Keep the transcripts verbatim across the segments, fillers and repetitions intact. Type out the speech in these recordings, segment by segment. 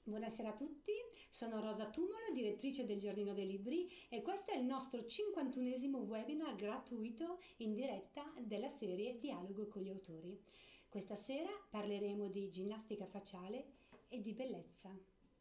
Buonasera a tutti, sono Rosa Tumolo, direttrice del Giardino dei Libri e questo è il nostro cinquantunesimo webinar gratuito in diretta della serie Dialogo con gli autori. Questa sera parleremo di ginnastica facciale e di bellezza.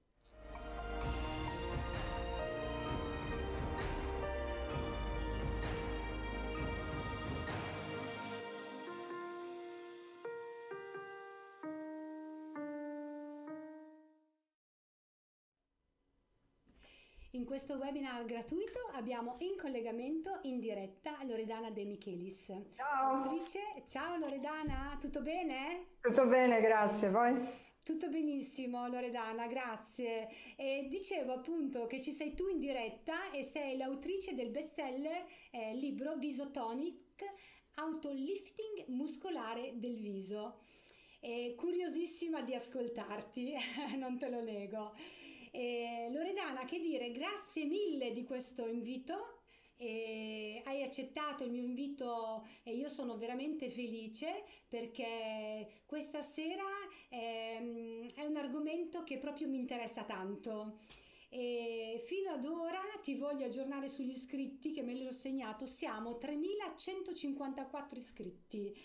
In questo webinar gratuito abbiamo in collegamento in diretta Loredana De Michelis. Ciao! Autrice. Ciao Loredana, tutto bene? Tutto bene, grazie. Voi? Tutto benissimo Loredana, grazie. E dicevo appunto che ci sei tu in diretta e sei l'autrice del bestseller eh, libro Visotonic, Autolifting muscolare del viso. E curiosissima di ascoltarti, non te lo nego. E Loredana, che dire, grazie mille di questo invito. E hai accettato il mio invito e io sono veramente felice perché questa sera è, è un argomento che proprio mi interessa tanto. E fino ad ora ti voglio aggiornare sugli iscritti che me li ho segnato, siamo tremilacentocinquantaquattro iscritti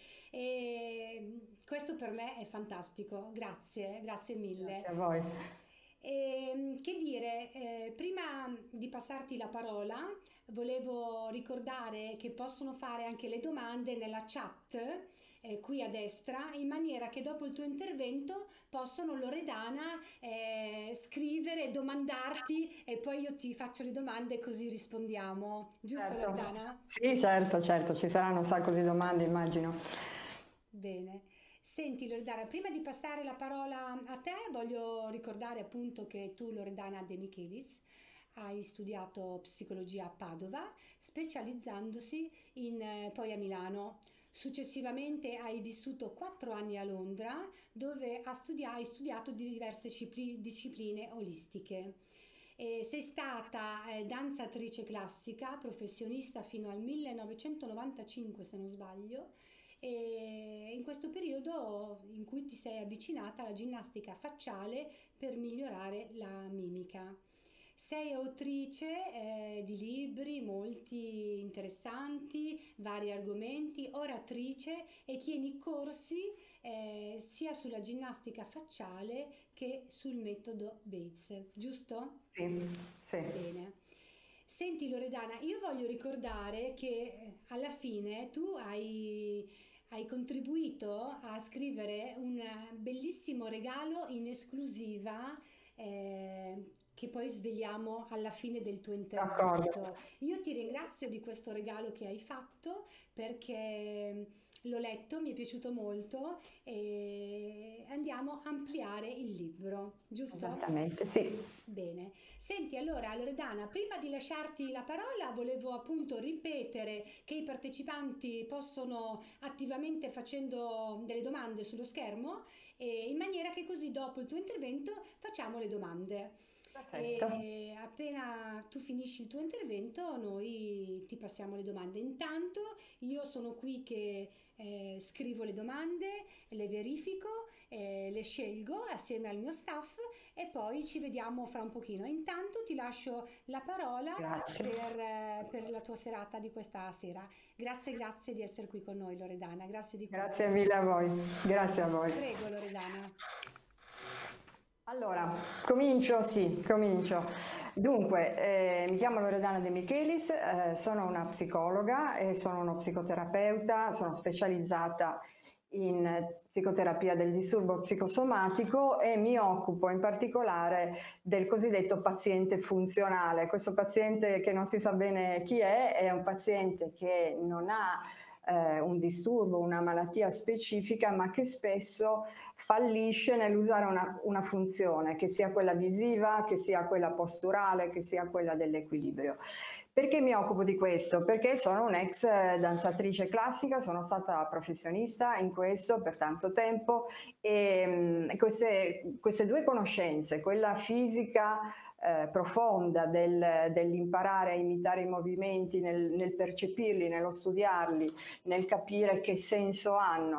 e questo per me è fantastico, grazie, grazie mille. Grazie a voi. E, che dire, eh, prima di passarti la parola volevo ricordare che possono fare anche le domande nella chat eh, qui a destra, in maniera che dopo il tuo intervento possono Loredana eh, scrivere, domandarti e poi io ti faccio le domande così rispondiamo, giusto Certo. Loredana? Sì, certo, certo, ci saranno un sacco di domande, immagino. Bene. Senti Loredana, prima di passare la parola a te, voglio ricordare appunto che tu, Loredana De Michelis, hai studiato psicologia a Padova, specializzandosi in, eh, poi a Milano. Successivamente hai vissuto quattro anni a Londra, dove hai studiato, hai studiato diverse discipline olistiche. E sei stata eh, danzatrice classica, professionista fino al millenovecentonovantacinque, se non sbaglio, e in questo periodo in cui ti sei avvicinata alla ginnastica facciale per migliorare la mimica. Sei autrice eh, di libri molti interessanti, vari argomenti, oratrice e tieni corsi eh, sia sulla ginnastica facciale che sul metodo Bates, giusto? Sì, sì. Bene. Senti Loredana, io voglio ricordare che alla fine tu hai, hai contribuito a scrivere un bellissimo regalo in esclusiva eh, che poi sveliamo alla fine del tuo intervento. D'accordo. Io ti ringrazio di questo regalo che hai fatto perché l'ho letto, mi è piaciuto molto e andiamo a ampliare il libro, giusto? Esattamente, sì. Bene. Senti, allora Loredana, prima di lasciarti la parola, volevo appunto ripetere che i partecipanti possono attivamente facendo delle domande sullo schermo e in maniera che così dopo il tuo intervento facciamo le domande. Perfetto. E appena tu finisci il tuo intervento, noi ti passiamo le domande. Intanto io sono qui che eh, scrivo le domande, le verifico, eh, le scelgo assieme al mio staff e poi ci vediamo fra un pochino. Intanto ti lascio la parola per, eh, per la tua serata di questa sera. Grazie, grazie di essere qui con noi Loredana. Grazie di cuore. Grazie mille a voi. Grazie a voi. Prego Loredana. Allora, comincio, sì, comincio. Dunque, eh, mi chiamo Loredana De Michelis, eh, sono una psicologa e sono uno psicoterapeuta, sono specializzata in psicoterapia del disturbo psicosomatico e mi occupo in particolare del cosiddetto paziente funzionale. Questo paziente che non si sa bene chi è, è un paziente che non ha eh, un disturbo, una malattia specifica, ma che spesso fallisce nell'usare una, una funzione, che sia quella visiva, che sia quella posturale, che sia quella dell'equilibrio. Perché mi occupo di questo? Perché sono un'ex danzatrice classica, sono stata professionista in questo per tanto tempo e mh, queste, queste due conoscenze, quella fisica eh, profonda del, dell'imparare a imitare i movimenti, nel, nel percepirli, nello studiarli, nel capire che senso hanno,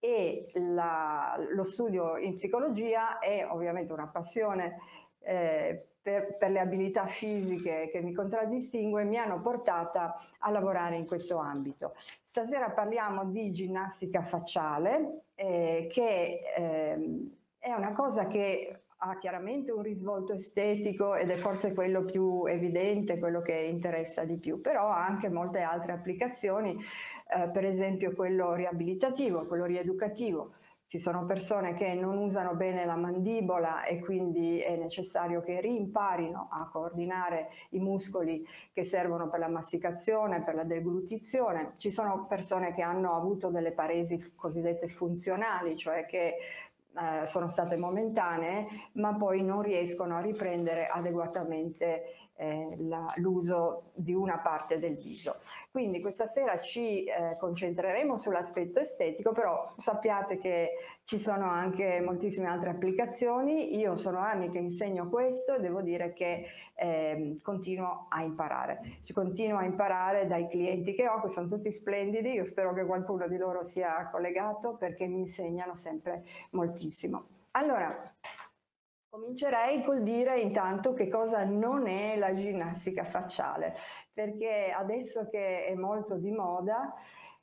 e la, lo studio in psicologia è ovviamente una passione eh, per, per le abilità fisiche che mi contraddistingue, mi hanno portata a lavorare in questo ambito. Stasera parliamo di ginnastica facciale, eh, che eh, è una cosa che ha chiaramente un risvolto estetico ed è forse quello più evidente, quello che interessa di più, però ha anche molte altre applicazioni, eh, per esempio quello riabilitativo, quello rieducativo. Ci sono persone che non usano bene la mandibola e quindi è necessario che rimparino a coordinare i muscoli che servono per la masticazione, per la deglutizione. Ci sono persone che hanno avuto delle paresi cosiddette funzionali, cioè che eh, sono state momentanee, ma poi non riescono a riprendere adeguatamente eh, l'uso di una parte del viso. Quindi questa sera ci eh, concentreremo sull'aspetto estetico, però sappiate che ci sono anche moltissime altre applicazioni. Io sono anni che insegno questo e devo dire che eh, continuo a imparare. Ci continuo a imparare dai clienti che ho, che sono tutti splendidi. Io spero che qualcuno di loro sia collegato perché mi insegnano sempre moltissimo. Allora, comincerei col dire intanto che cosa non è la ginnastica facciale, perché adesso che è molto di moda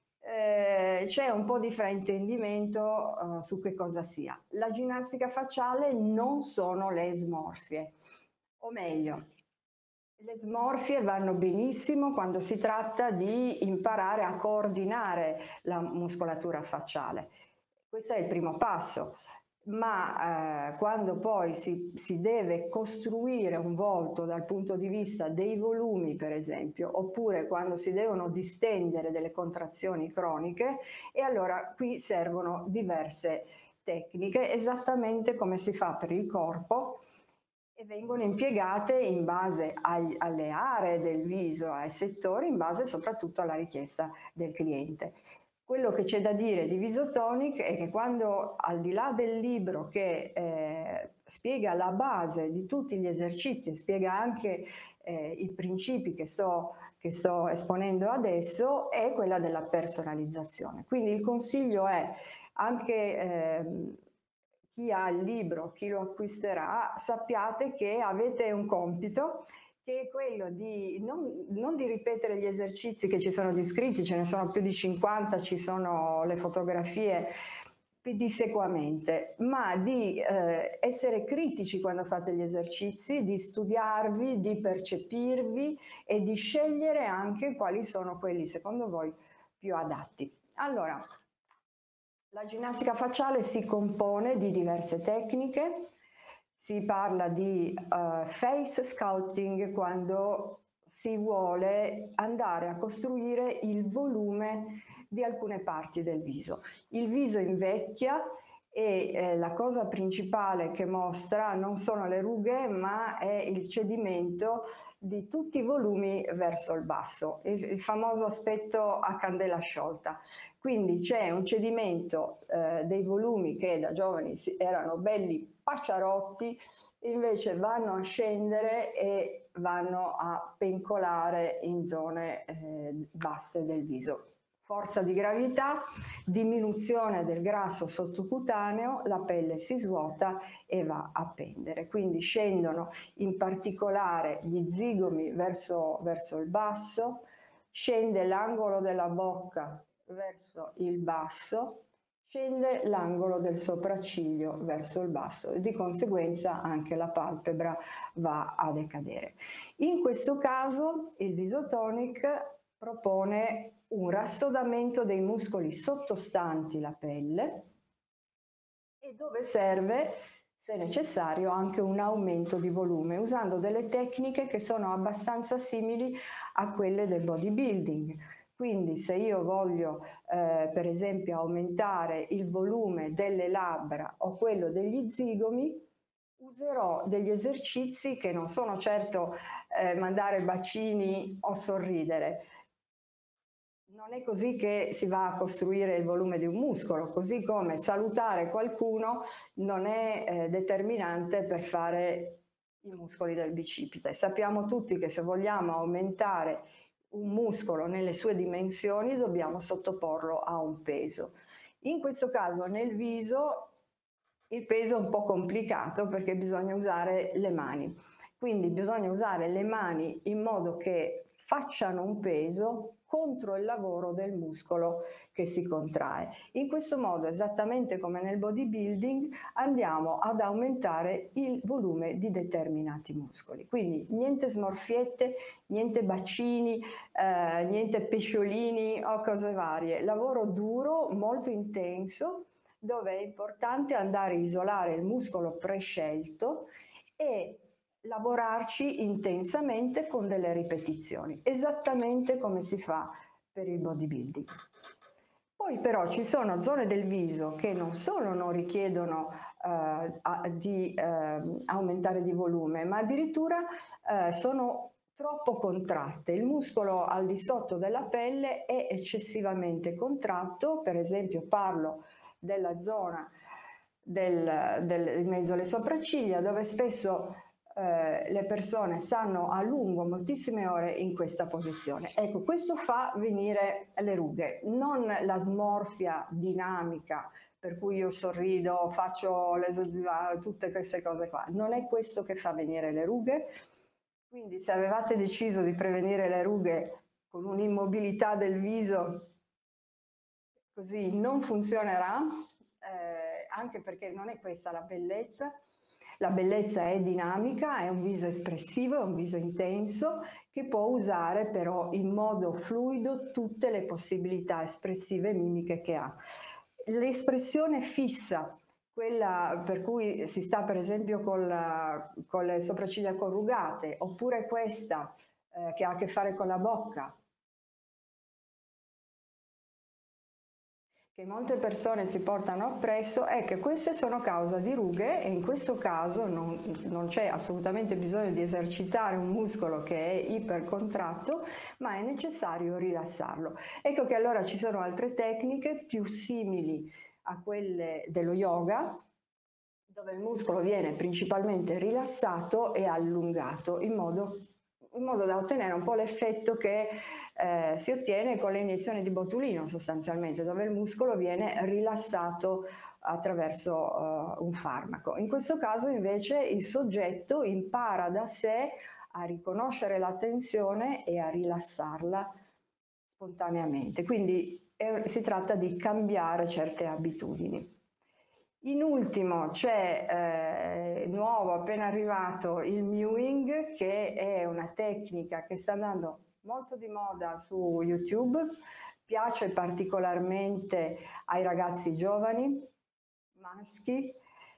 eh, c'è un po' di fraintendimento uh, su che cosa sia. La ginnastica facciale non sono le smorfie, o meglio, le smorfie vanno benissimo quando si tratta di imparare a coordinare la muscolatura facciale. Questo è il primo passo. Ma eh, quando poi si, si deve costruire un volto dal punto di vista dei volumi, per esempio, oppure quando si devono distendere delle contrazioni croniche, e allora qui servono diverse tecniche, esattamente come si fa per il corpo, e vengono impiegate in base ai, alle aree del viso, ai settori, in base soprattutto alla richiesta del cliente. Quello che c'è da dire di Visotonic è che quando, al di là del libro che eh, spiega la base di tutti gli esercizi, spiega anche eh, i principi che sto, che sto esponendo adesso, è quella della personalizzazione. Quindi il consiglio è anche eh, chi ha il libro, chi lo acquisterà, sappiate che avete un compito, che è quello di non, non di ripetere gli esercizi che ci sono descritti, ce ne sono più di cinquanta, ci sono le fotografie pedissequamente, ma di eh, essere critici quando fate gli esercizi, di studiarvi, di percepirvi e di scegliere anche quali sono quelli secondo voi più adatti. Allora, la ginnastica facciale si compone di diverse tecniche. Si parla di uh, face sculpting quando si vuole andare a costruire il volume di alcune parti del viso. Il viso invecchia e eh, la cosa principale che mostra non sono le rughe, ma è il cedimento di tutti i volumi verso il basso, il, il famoso aspetto a candela sciolta. Quindi c'è un cedimento eh, dei volumi che da giovani erano belli pacciarotti, invece vanno a scendere e vanno a pencolare in zone eh, basse del viso. Forza di gravità, diminuzione del grasso sottocutaneo, la pelle si svuota e va a pendere. Quindi scendono in particolare gli zigomi verso, verso il basso, scende l'angolo della bocca verso il basso, scende l'angolo del sopracciglio verso il basso e di conseguenza anche la palpebra va a decadere. In questo caso il Visotonic propone un rassodamento dei muscoli sottostanti la pelle e dove serve, se necessario, anche un aumento di volume, usando delle tecniche che sono abbastanza simili a quelle del bodybuilding. Quindi se io voglio eh, per esempio aumentare il volume delle labbra o quello degli zigomi, userò degli esercizi che non sono certo eh, mandare bacini o sorridere. Non è così che si va a costruire il volume di un muscolo, così come salutare qualcuno non è eh, determinante per fare i muscoli del bicipite. Sappiamo tutti che se vogliamo aumentare un muscolo nelle sue dimensioni dobbiamo sottoporlo a un peso. In questo caso nel viso il peso è un po' complicato perché bisogna usare le mani, quindi bisogna usare le mani in modo che facciano un peso contro il lavoro del muscolo che si contrae. In questo modo, esattamente come nel bodybuilding, andiamo ad aumentare il volume di determinati muscoli. Quindi niente smorfiette, niente bacini, eh, niente pesciolini o cose varie. Lavoro duro, molto intenso, dove è importante andare a isolare il muscolo prescelto e lavorarci intensamente con delle ripetizioni, esattamente come si fa per il bodybuilding. Poi però ci sono zone del viso che non solo non richiedono eh, di eh, aumentare di volume, ma addirittura eh, sono troppo contratte. Il muscolo al di sotto della pelle è eccessivamente contratto, per esempio parlo della zona del, del, in mezzo alle sopracciglia, dove spesso eh, le persone stanno a lungo, moltissime ore in questa posizione. Ecco, questo fa venire le rughe, non la smorfia dinamica per cui io sorrido, faccio le, tutte queste cose qua. Non è questo che fa venire le rughe. Quindi se avevate deciso di prevenire le rughe con un'immobilità del viso, così non funzionerà, eh, anche perché non è questa la bellezza. La bellezza è dinamica, è un viso espressivo, è un viso intenso, che può usare però in modo fluido tutte le possibilità espressive e mimiche che ha. L'espressione fissa, quella per cui si sta per esempio con, la, con le sopracciglia corrugate, oppure questa eh, che ha a che fare con la bocca, che molte persone si portano appresso, è che queste sono causa di rughe e in questo caso non, non c'è assolutamente bisogno di esercitare un muscolo che è ipercontratto, ma è necessario rilassarlo. Ecco che allora ci sono altre tecniche più simili a quelle dello yoga, dove il muscolo viene principalmente rilassato e allungato in modo, in modo da ottenere un po' l'effetto che eh, si ottiene con le iniezioni di botulino sostanzialmente, dove il muscolo viene rilassato attraverso uh, un farmaco. In questo caso invece il soggetto impara da sé a riconoscere la tensione e a rilassarla spontaneamente, quindi eh, si tratta di cambiare certe abitudini. In ultimo c'è eh, nuovo, appena arrivato, il mewing, che è una tecnica che sta andando molto di moda su YouTube, piace particolarmente ai ragazzi giovani, maschi,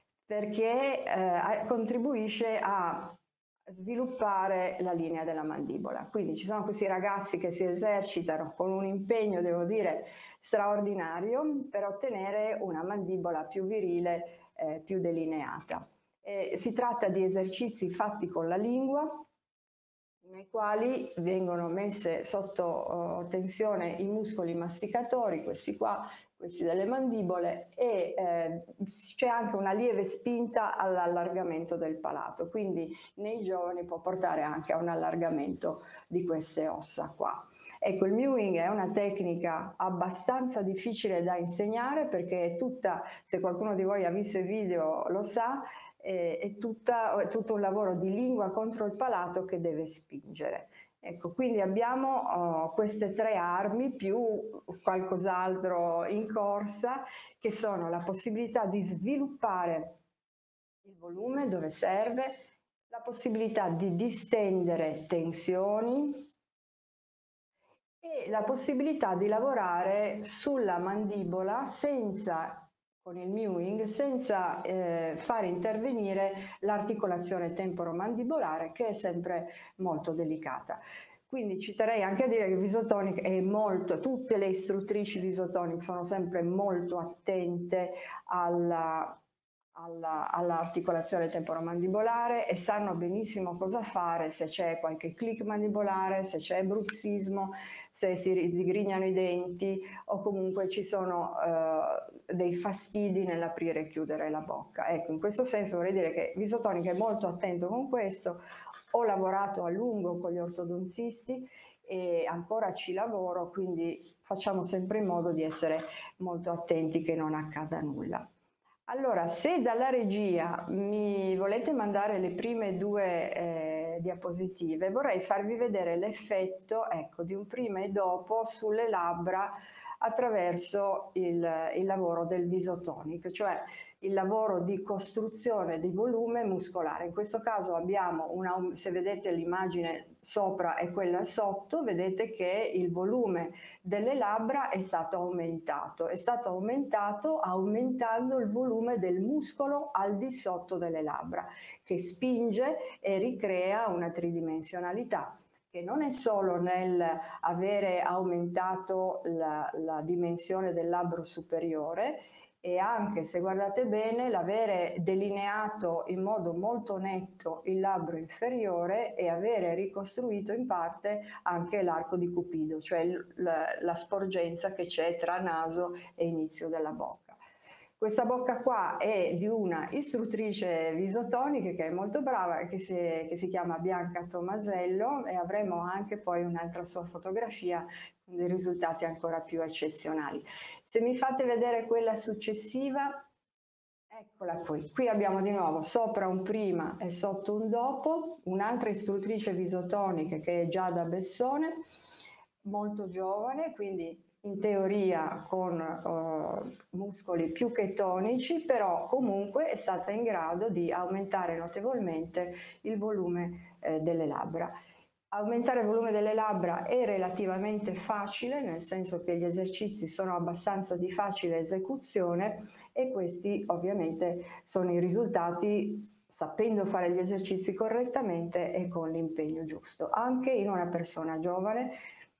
perché eh, contribuisce a sviluppare la linea della mandibola. Quindi ci sono questi ragazzi che si esercitano con un impegno, devo dire, straordinario per ottenere una mandibola più virile, eh, più delineata. Eh, si tratta di esercizi fatti con la lingua, nei quali vengono messe sotto uh, tensione i muscoli masticatori, questi qua, questi delle mandibole, e eh, c'è anche una lieve spinta all'allargamento del palato, quindi nei giovani può portare anche a un allargamento di queste ossa qua. Ecco, il mewing è una tecnica abbastanza difficile da insegnare perché è tutta, se qualcuno di voi ha visto i video lo sa, è, tutta, è tutto un lavoro di lingua contro il palato che deve spingere. Ecco, quindi abbiamo oh, queste tre armi più qualcos'altro in corsa, che sono la possibilità di sviluppare il volume dove serve, la possibilità di distendere tensioni e la possibilità di lavorare sulla mandibola senza, con il mewing, senza eh, fare intervenire l'articolazione temporomandibolare, che è sempre molto delicata. Quindi ci terrei anche a dire che Visotonic è molto, tutte le istruttrici Visotonic sono sempre molto attente alla all'articolazione temporomandibolare e sanno benissimo cosa fare se c'è qualche click mandibolare, se c'è bruxismo, se si digrignano i denti o comunque ci sono uh, dei fastidi nell'aprire e chiudere la bocca. Ecco, in questo senso vorrei dire che Visotonic è molto attento con questo. Ho lavorato a lungo con gli ortodonzisti e ancora ci lavoro, quindi facciamo sempre in modo di essere molto attenti che non accada nulla. Allora, se dalla regia mi volete mandare le prime due eh, diapositive, vorrei farvi vedere l'effetto, ecco, di un prima e dopo sulle labbra attraverso il, il lavoro del visotonic, cioè il lavoro di costruzione di volume muscolare. In questo caso abbiamo una, se vedete l'immagine sopra e quella sotto, vedete che il volume delle labbra è stato aumentato, è stato aumentato aumentando il volume del muscolo al di sotto delle labbra, che spinge e ricrea una tridimensionalità, che non è solo nel avere aumentato la, la dimensione del labbro superiore, e anche, se guardate bene, l'avere delineato in modo molto netto il labbro inferiore e avere ricostruito in parte anche l'arco di Cupido, cioè la, la sporgenza che c'è tra naso e inizio della bocca. Questa bocca qua è di una istruttrice visotonica che è molto brava, che si, che si chiama Bianca Tomasello, e avremo anche poi un'altra sua fotografia con dei risultati ancora più eccezionali. Se mi fate vedere quella successiva, eccola qui. Qui abbiamo di nuovo sopra un prima e sotto un dopo, un'altra istruttrice visotonica che è Giada Bessone, molto giovane, quindi in teoria con uh, muscoli più che tonici, però comunque è stata in grado di aumentare notevolmente il volume eh, delle labbra. Aumentare il volume delle labbra è relativamente facile, nel senso che gli esercizi sono abbastanza di facile esecuzione, e questi ovviamente sono i risultati sapendo fare gli esercizi correttamente e con l'impegno giusto, anche in una persona giovane.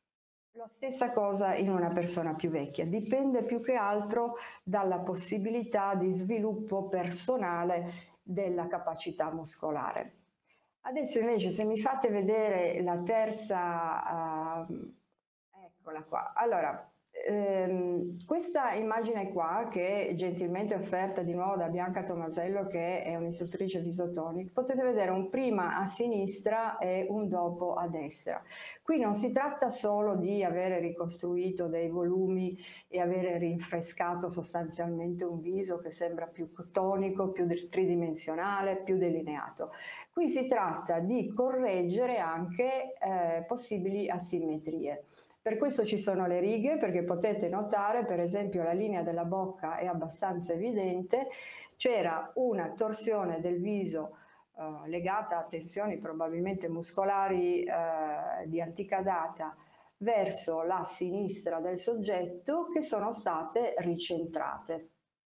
La stessa cosa in una persona più vecchia, dipende più che altro dalla possibilità di sviluppo personale della capacità muscolare. Adesso invece, se mi fate vedere la terza, uh, eccola qua. Allora, ehm, questa immagine qua, che è gentilmente offerta di nuovo da Bianca Tomasello, che è un'istruttrice visotonic, potete vedere un prima a sinistra e un dopo a destra. Qui non si tratta solo di avere ricostruito dei volumi e avere rinfrescato sostanzialmente un viso che sembra più tonico, più tridimensionale, più delineato. Qui si tratta di correggere anche eh, possibili asimmetrie. Per questo ci sono le righe, perché potete notare, per esempio, la linea della bocca è abbastanza evidente, c'era una torsione del viso eh, legata a tensioni probabilmente muscolari eh, di antica data verso la sinistra del soggetto, che sono state ricentrate.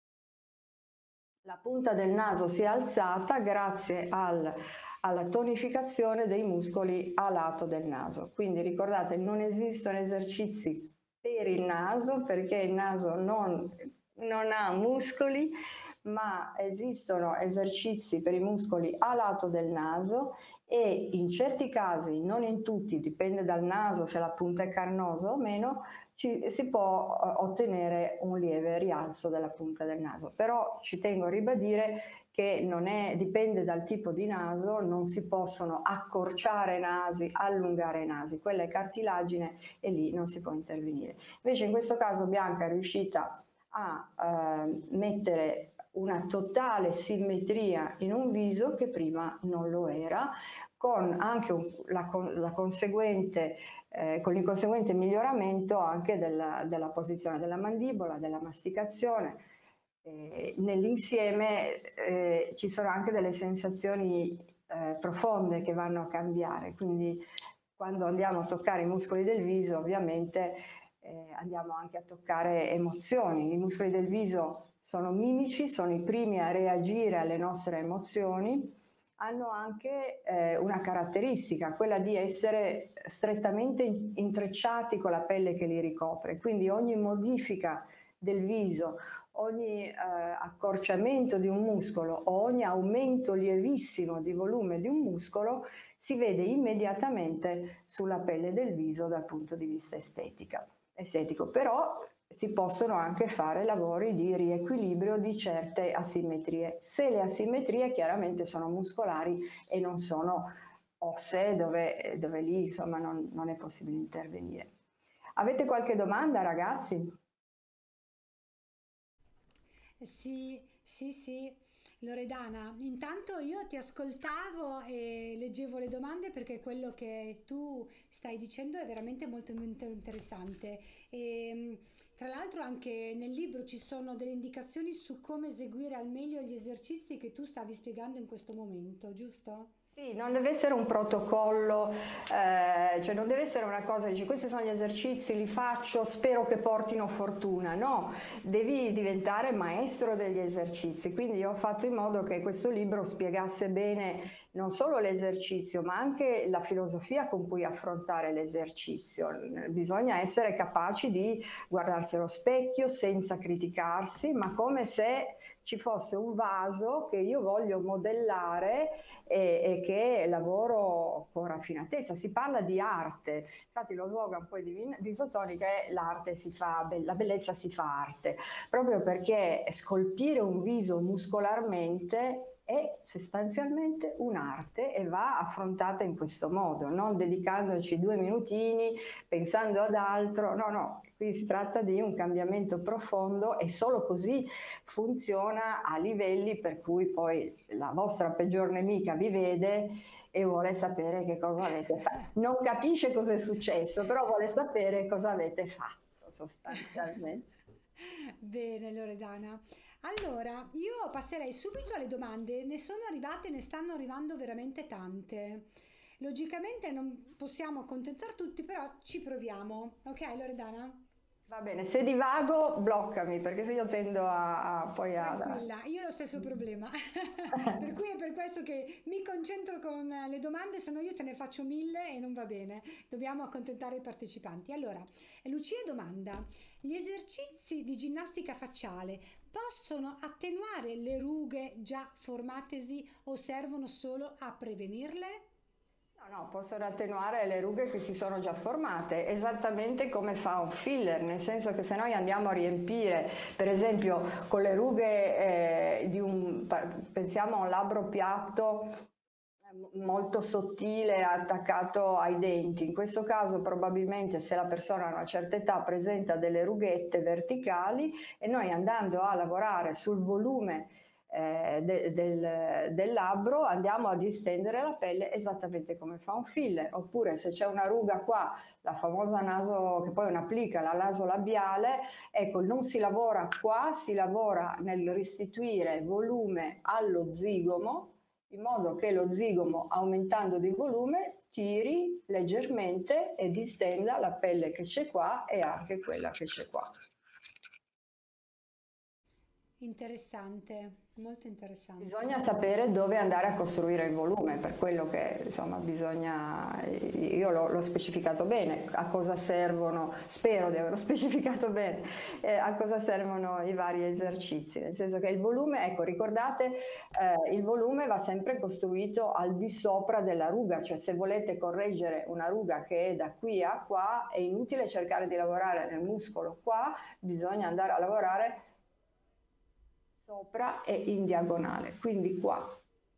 La punta del naso si è alzata grazie al alla tonificazione dei muscoli a lato del naso. Quindi ricordate, non esistono esercizi per il naso, perché il naso non, non ha muscoli, ma esistono esercizi per i muscoli a lato del naso, e in certi casi, non in tutti, dipende dal naso, se la punta è carnosa o meno, ci, si può uh, ottenere un lieve rialzo della punta del naso. Però ci tengo a ribadire che non è, dipende dal tipo di naso, non si possono accorciare nasi, allungare nasi, quella è cartilagine e lì non si può intervenire. Invece in questo caso Bianca è riuscita a eh, mettere una totale simmetria in un viso che prima non lo era, con anche un, la, la conseguente, eh, con il conseguente miglioramento anche della, della posizione della mandibola, della masticazione. Eh, nell'insieme eh, ci sono anche delle sensazioni eh, profonde che vanno a cambiare, quindi quando andiamo a toccare i muscoli del viso ovviamente eh, andiamo anche a toccare emozioni. I muscoli del viso sono mimici, sono i primi a reagire alle nostre emozioni, hanno anche eh, una caratteristica, quella di essere strettamente intrecciati con la pelle che li ricopre, quindi ogni modifica del viso, ogni eh, accorciamento di un muscolo o ogni aumento lievissimo di volume di un muscolo si vede immediatamente sulla pelle del viso dal punto di vista estetica, estetico. Però si possono anche fare lavori di riequilibrio di certe asimmetrie, se le asimmetrie chiaramente sono muscolari e non sono ossee dove, dove lì insomma non, non è possibile intervenire. Avete qualche domanda, ragazzi? Sì, sì, sì. Loredana, intanto io ti ascoltavo e leggevo le domande perché quello che tu stai dicendo è veramente molto, molto interessante. E, mh, tra l'altro anche nel libro ci sono delle indicazioni su come eseguire al meglio gli esercizi che tu stavi spiegando in questo momento, giusto? Sì, non deve essere un protocollo, eh, cioè non deve essere una cosa, dici questi sono gli esercizi, li faccio, spero che portino fortuna, no, devi diventare maestro degli esercizi, quindi io ho fatto in modo che questo libro spiegasse bene non solo l'esercizio, ma anche la filosofia con cui affrontare l'esercizio. Bisogna essere capaci di guardarsi allo specchio senza criticarsi, ma come se ci fosse un vaso che io voglio modellare e, e che lavoro con raffinatezza. Si parla di arte, infatti lo slogan poi di, di Isotonica è l'arte si fa, la bellezza si fa arte, proprio perché scolpire un viso muscolarmente è sostanzialmente un'arte e va affrontata in questo modo, non dedicandoci due minutini pensando ad altro, no, no, qui si tratta di un cambiamento profondo e solo così funziona a livelli per cui poi la vostra peggior nemica vi vede e vuole sapere che cosa avete fatto. Non capisce cosa è successo, però vuole sapere cosa avete fatto sostanzialmente. Bene, Loredana. Allora, io passerei subito alle domande. Ne sono arrivate, ne stanno arrivando veramente tante. Logicamente non possiamo accontentare tutti, però ci proviamo. Ok, Loredana? Va bene, se divago bloccami perché se io tendo a, a poi a... Tranquilla, io ho lo stesso problema. Per cui è per questo che mi concentro con le domande, se no io te ne faccio mille e non va bene. Dobbiamo accontentare i partecipanti. Allora, Lucia domanda: gli esercizi di ginnastica facciale possono attenuare le rughe già formatesi o servono solo a prevenirle? No, no, possono attenuare le rughe che si sono già formate, esattamente come fa un filler, nel senso che se noi andiamo a riempire, per esempio con le rughe eh, di un, pensiamo a un labbro piatto molto sottile attaccato ai denti, in questo caso probabilmente se la persona ha una certa età presenta delle rughette verticali e noi andando a lavorare sul volume Eh, de, del, del labbro andiamo a distendere la pelle esattamente come fa un filler. Oppure se c'è una ruga qua, la famosa naso, che poi è un'applica, la naso labiale, ecco, non si lavora qua, si lavora nel restituire volume allo zigomo, in modo che lo zigomo, aumentando di volume, tiri leggermente e distenda la pelle che c'è qua e anche quella che c'è qua. Interessante, molto interessante. Bisogna sapere dove andare a costruire il volume, per quello che insomma bisogna, io l'ho, l'ho specificato bene, a cosa servono, spero di averlo specificato bene, eh, a cosa servono i vari esercizi, nel senso che il volume, ecco ricordate, eh, il volume va sempre costruito al di sopra della ruga, cioè se volete correggere una ruga che è da qui a qua, è inutile cercare di lavorare nel muscolo qua, bisogna andare a lavorare sopra e in diagonale, quindi qua.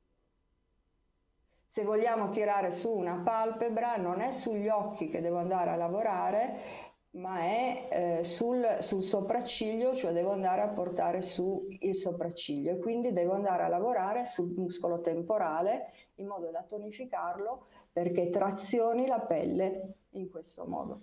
Se vogliamo tirare su una palpebra non è sugli occhi che devo andare a lavorare, ma è eh, sul, sul sopracciglio, cioè devo andare a portare su il sopracciglio e quindi devo andare a lavorare sul muscolo temporale in modo da tonificarlo perché trazioni la pelle in questo modo.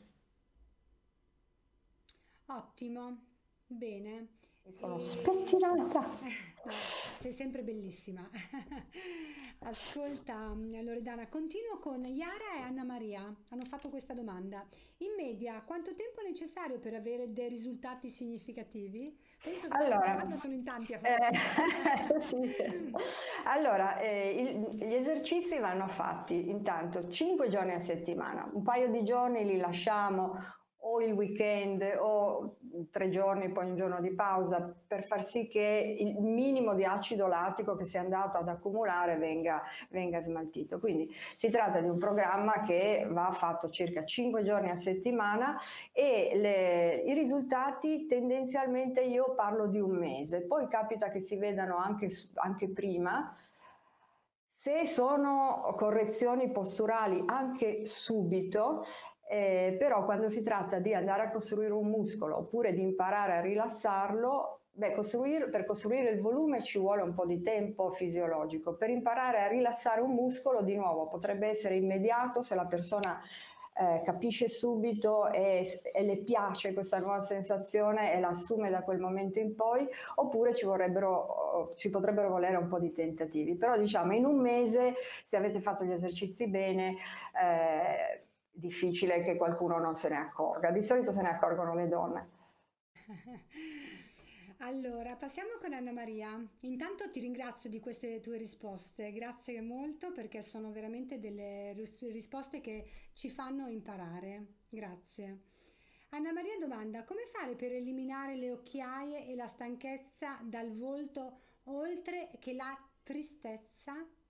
Ottimo, bene. Mi sono E... spettinata. No, sei sempre bellissima. Ascolta, Loredana, continuo con Yara e Anna Maria. Hanno fatto questa domanda. In media, quanto tempo è necessario per avere dei risultati significativi? Penso che allora, sono in tanti a fare. Eh, sì. Allora, eh, il, gli esercizi vanno fatti intanto cinque giorni a settimana. Un paio di giorni li lasciamo o il weekend o tre giorni, poi un giorno di pausa, per far sì che il minimo di acido lattico che si è andato ad accumulare venga, venga smaltito. Quindi si tratta di un programma che va fatto circa cinque giorni a settimana e le, i risultati tendenzialmente io parlo di un mese, poi capita che si vedano anche, anche prima. Se sono correzioni posturali anche subito, eh, però quando si tratta di andare a costruire un muscolo oppure di imparare a rilassarlo, beh, costruire, per costruire il volume ci vuole un po' di tempo fisiologico. Per imparare a rilassare un muscolo, di nuovo, potrebbe essere immediato se la persona eh, capisce subito e, e le piace questa nuova sensazione e la assume da quel momento in poi, oppure ci vorrebbero, ci potrebbero volere un po' di tentativi. Però diciamo in un mese, se avete fatto gli esercizi bene, eh, difficile che qualcuno non se ne accorga. Di solito se ne accorgono le donne. Allora, passiamo con Anna Maria. Intanto ti ringrazio di queste tue risposte, grazie molto perché sono veramente delle ris- risposte che ci fanno imparare. Grazie. Anna Maria domanda: come fare per eliminare le occhiaie e la stanchezza dal volto oltre che la tristezza?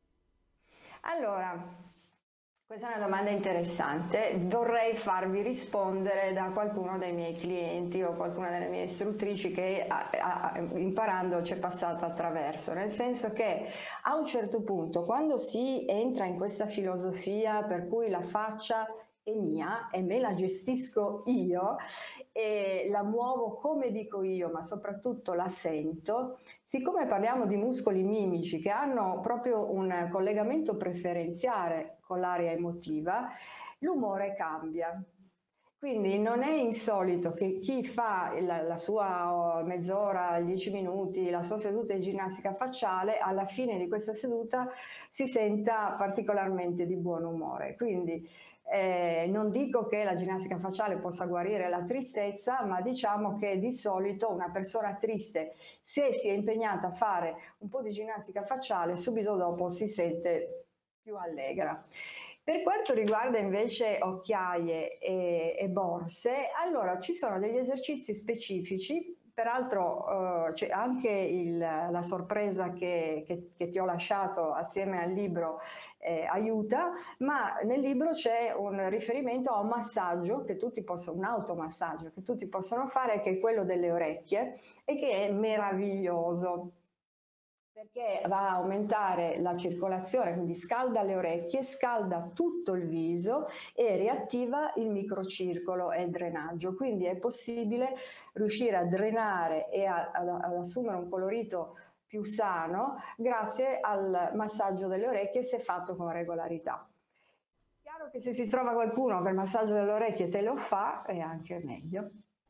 Allora, questa è una domanda interessante, vorrei farvi rispondere da qualcuno dei miei clienti o qualcuna delle mie istruttrici che a, a, imparando ci è passata attraverso, nel senso che a un certo punto, quando si entra in questa filosofia per cui la faccia è mia e me la gestisco io e la muovo come dico io, ma soprattutto la sento, siccome parliamo di muscoli mimici che hanno proprio un collegamento preferenziale con l'area emotiva, l'umore cambia. Quindi non è insolito che chi fa la, la sua mezz'ora, dieci minuti, la sua seduta di ginnastica facciale, alla fine di questa seduta si senta particolarmente di buon umore. Quindi eh, non dico che la ginnastica facciale possa guarire la tristezza, ma diciamo che di solito una persona triste, se si è impegnata a fare un po' di ginnastica facciale, subito dopo si sente più allegra. Per quanto riguarda invece occhiaie e, e borse, allora ci sono degli esercizi specifici, peraltro eh, c'è anche il, la sorpresa che, che, che ti ho lasciato assieme al libro eh, aiuta, ma nel libro c'è un riferimento a un massaggio che tutti possono, un automassaggio che tutti possono fare, che è quello delle orecchie e che è meraviglioso, perché va a aumentare la circolazione, quindi scalda le orecchie, scalda tutto il viso e riattiva il microcircolo e il drenaggio. Quindi è possibile riuscire a drenare e a, a, ad assumere un colorito più sano grazie al massaggio delle orecchie, se fatto con regolarità. Chiaro che se si trova qualcuno che il massaggio delle orecchie te lo fa, è anche meglio.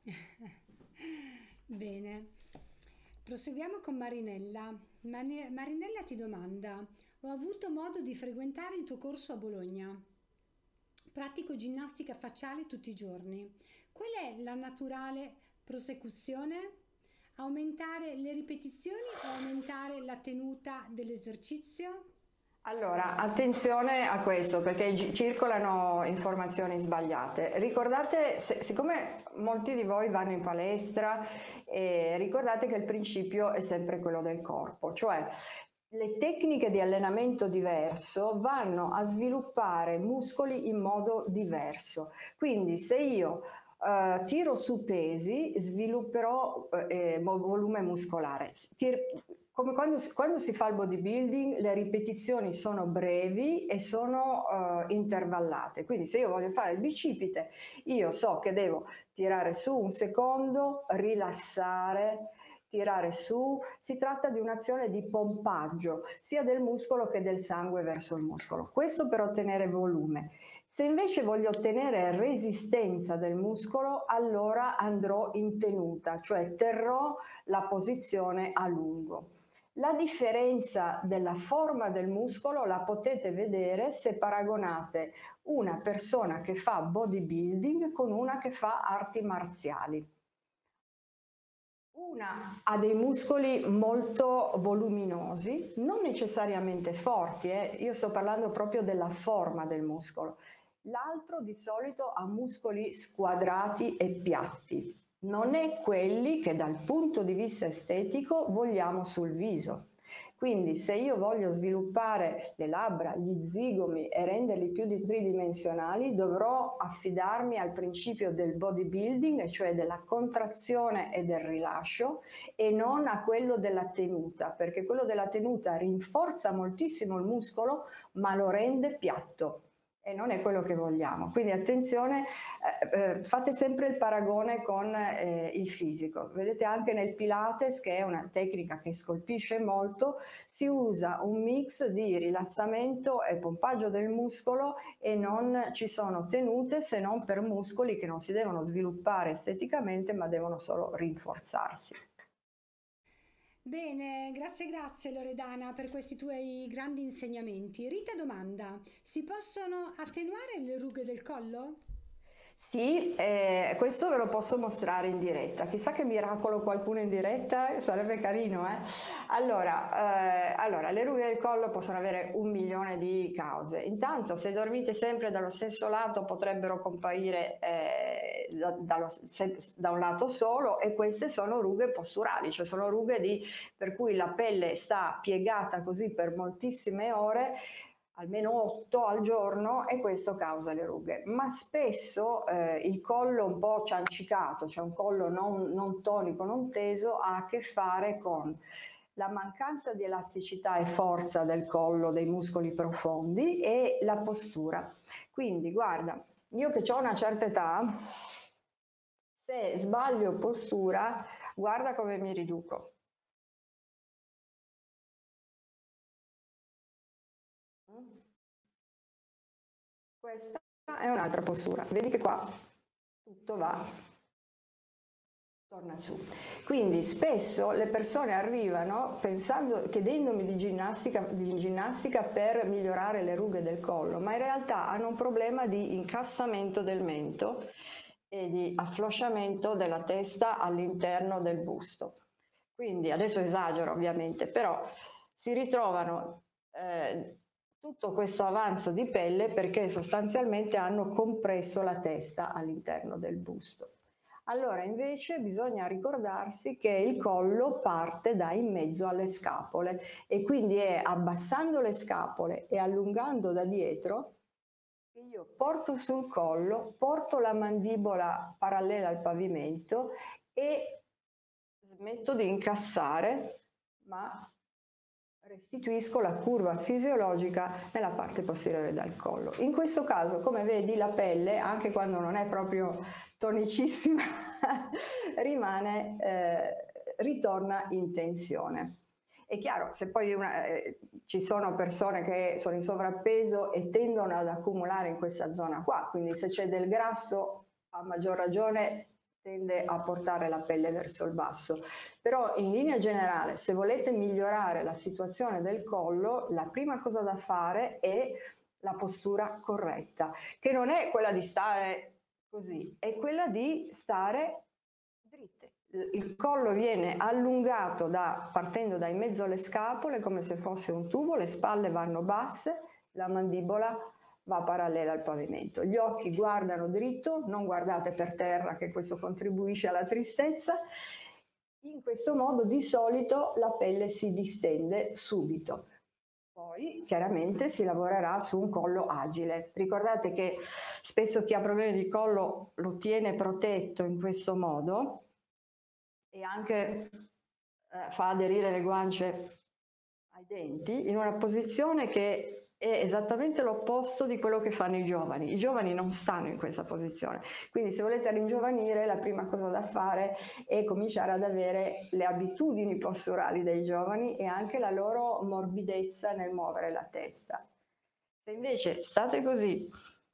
Bene. Proseguiamo con Marinella. Mani- Marinella ti domanda: ho avuto modo di frequentare il tuo corso a Bologna. Pratico ginnastica facciale tutti i giorni. Qual è la naturale prosecuzione? Aumentare le ripetizioni o aumentare la tenuta dell'esercizio? Allora, attenzione a questo perché gi- circolano informazioni sbagliate. Ricordate, se- siccome molti di voi vanno in palestra, eh, ricordate che il principio è sempre quello del corpo, cioè le tecniche di allenamento diverso vanno a sviluppare muscoli in modo diverso. Quindi se io eh, tiro su pesi, svilupperò eh, volume muscolare. Tir- come quando, quando si fa il bodybuilding, le ripetizioni sono brevi e sono uh, intervallate. Quindi se io voglio fare il bicipite, io so che devo tirare su un secondo, rilassare, tirare su. Si tratta di un'azione di pompaggio sia del muscolo che del sangue verso il muscolo. Questo per ottenere volume. Se invece voglio ottenere resistenza del muscolo, allora andrò in tenuta, cioè terrò la posizione a lungo. La differenza della forma del muscolo la potete vedere se paragonate una persona che fa bodybuilding con una che fa arti marziali. Una ha dei muscoli molto voluminosi, non necessariamente forti, eh? Io sto parlando proprio della forma del muscolo. L'altro di solito ha muscoli squadrati e piatti. Non è quelli che dal punto di vista estetico vogliamo sul viso. Quindi se io voglio sviluppare le labbra, gli zigomi e renderli più tridimensionali, dovrò affidarmi al principio del bodybuilding, cioè della contrazione e del rilascio, e non a quello della tenuta, perché quello della tenuta rinforza moltissimo il muscolo ma lo rende piatto e non è quello che vogliamo. Quindi attenzione, eh, eh, fate sempre il paragone con eh, il fisico. Vedete anche nel Pilates, che è una tecnica che scolpisce molto, si usa un mix di rilassamento e pompaggio del muscolo e non ci sono tenute se non per muscoli che non si devono sviluppare esteticamente ma devono solo rinforzarsi. Bene, grazie grazie Loredana per questi tuoi grandi insegnamenti. Rita domanda, si possono attenuare le rughe del collo? Sì, eh, questo ve lo posso mostrare in diretta. Chissà che miracolo qualcuno in diretta, sarebbe carino, eh? Allora, eh, allora, le rughe del collo possono avere un milione di cause. Intanto, se dormite sempre dallo stesso lato, potrebbero comparire eh, da, dallo, se, da un lato solo, e queste sono rughe posturali, cioè sono rughe di, per cui la pelle sta piegata così per moltissime ore, almeno otto al giorno, e questo causa le rughe. Ma spesso eh, il collo un po' ciancicato, cioè un collo non, non tonico, non teso, ha a che fare con la mancanza di elasticità e forza del collo, dei muscoli profondi, e la postura. Quindi guarda, io che ho una certa età, se sbaglio postura, guarda come mi riduco. Questa è un'altra postura, vedi che qua tutto va, torna su. Quindi spesso le persone arrivano pensando, chiedendomi di ginnastica, di ginnastica per migliorare le rughe del collo, ma in realtà hanno un problema di incassamento del mento e di afflosciamento della testa all'interno del busto. Quindi adesso esagero ovviamente, però si ritrovano eh, tutto questo avanzo di pelle perché sostanzialmente hanno compresso la testa all'interno del busto. Allora invece bisogna ricordarsi che il collo parte da in mezzo alle scapole, e quindi è abbassando le scapole e allungando da dietro che io porto sul collo, porto la mandibola parallela al pavimento e smetto di incassare, ma restituisco la curva fisiologica nella parte posteriore del collo. In questo caso, come vedi, la pelle, anche quando non è proprio tonicissima, rimane, eh, ritorna in tensione. È chiaro, se poi una, eh, ci sono persone che sono in sovrappeso e tendono ad accumulare in questa zona qua, quindi se c'è del grasso, a maggior ragione tende a portare la pelle verso il basso. Però in linea generale, se volete migliorare la situazione del collo, la prima cosa da fare è la postura corretta, che non è quella di stare così, è quella di stare dritte. Il collo viene allungato da, partendo da in mezzo alle scapole come se fosse un tubo, le spalle vanno basse, la mandibola va parallela al pavimento. Gli occhi guardano dritto, non guardate per terra, che questo contribuisce alla tristezza. In questo modo di solito la pelle si distende subito. Poi chiaramente si lavorerà su un collo agile. Ricordate che spesso chi ha problemi di collo lo tiene protetto in questo modo e anche eh, fa aderire le guance ai denti in una posizione che è esattamente l'opposto di quello che fanno i giovani. I giovani non stanno in questa posizione, quindi se volete ringiovanire la prima cosa da fare è cominciare ad avere le abitudini posturali dei giovani e anche la loro morbidezza nel muovere la testa. Se invece state così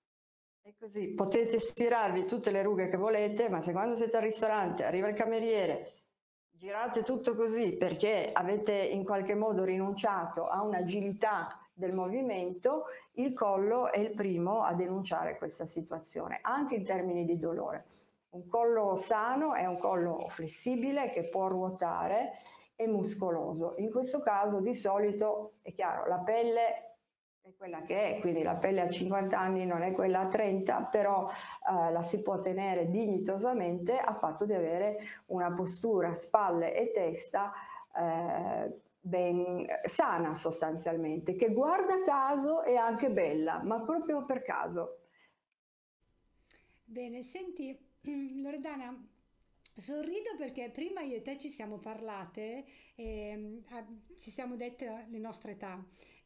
e così potete stirarvi tutte le rughe che volete, ma se quando siete al ristorante arriva il cameriere, girate tutto così perché avete in qualche modo rinunciato a un'agilità del movimento, il collo è il primo a denunciare questa situazione, anche in termini di dolore. Un collo sano è un collo flessibile che può ruotare e muscoloso. In questo caso di solito è chiaro, la pelle è quella che è, quindi la pelle a cinquanta anni non è quella a trenta, però eh, la si può tenere dignitosamente a patto di avere una postura spalle e testa eh, ben sana sostanzialmente, che guarda caso è anche bella, ma proprio per caso. Bene, senti, Loredana, sorrido perché prima io e te ci siamo parlate e mm, ah, ci siamo dette le nostre età.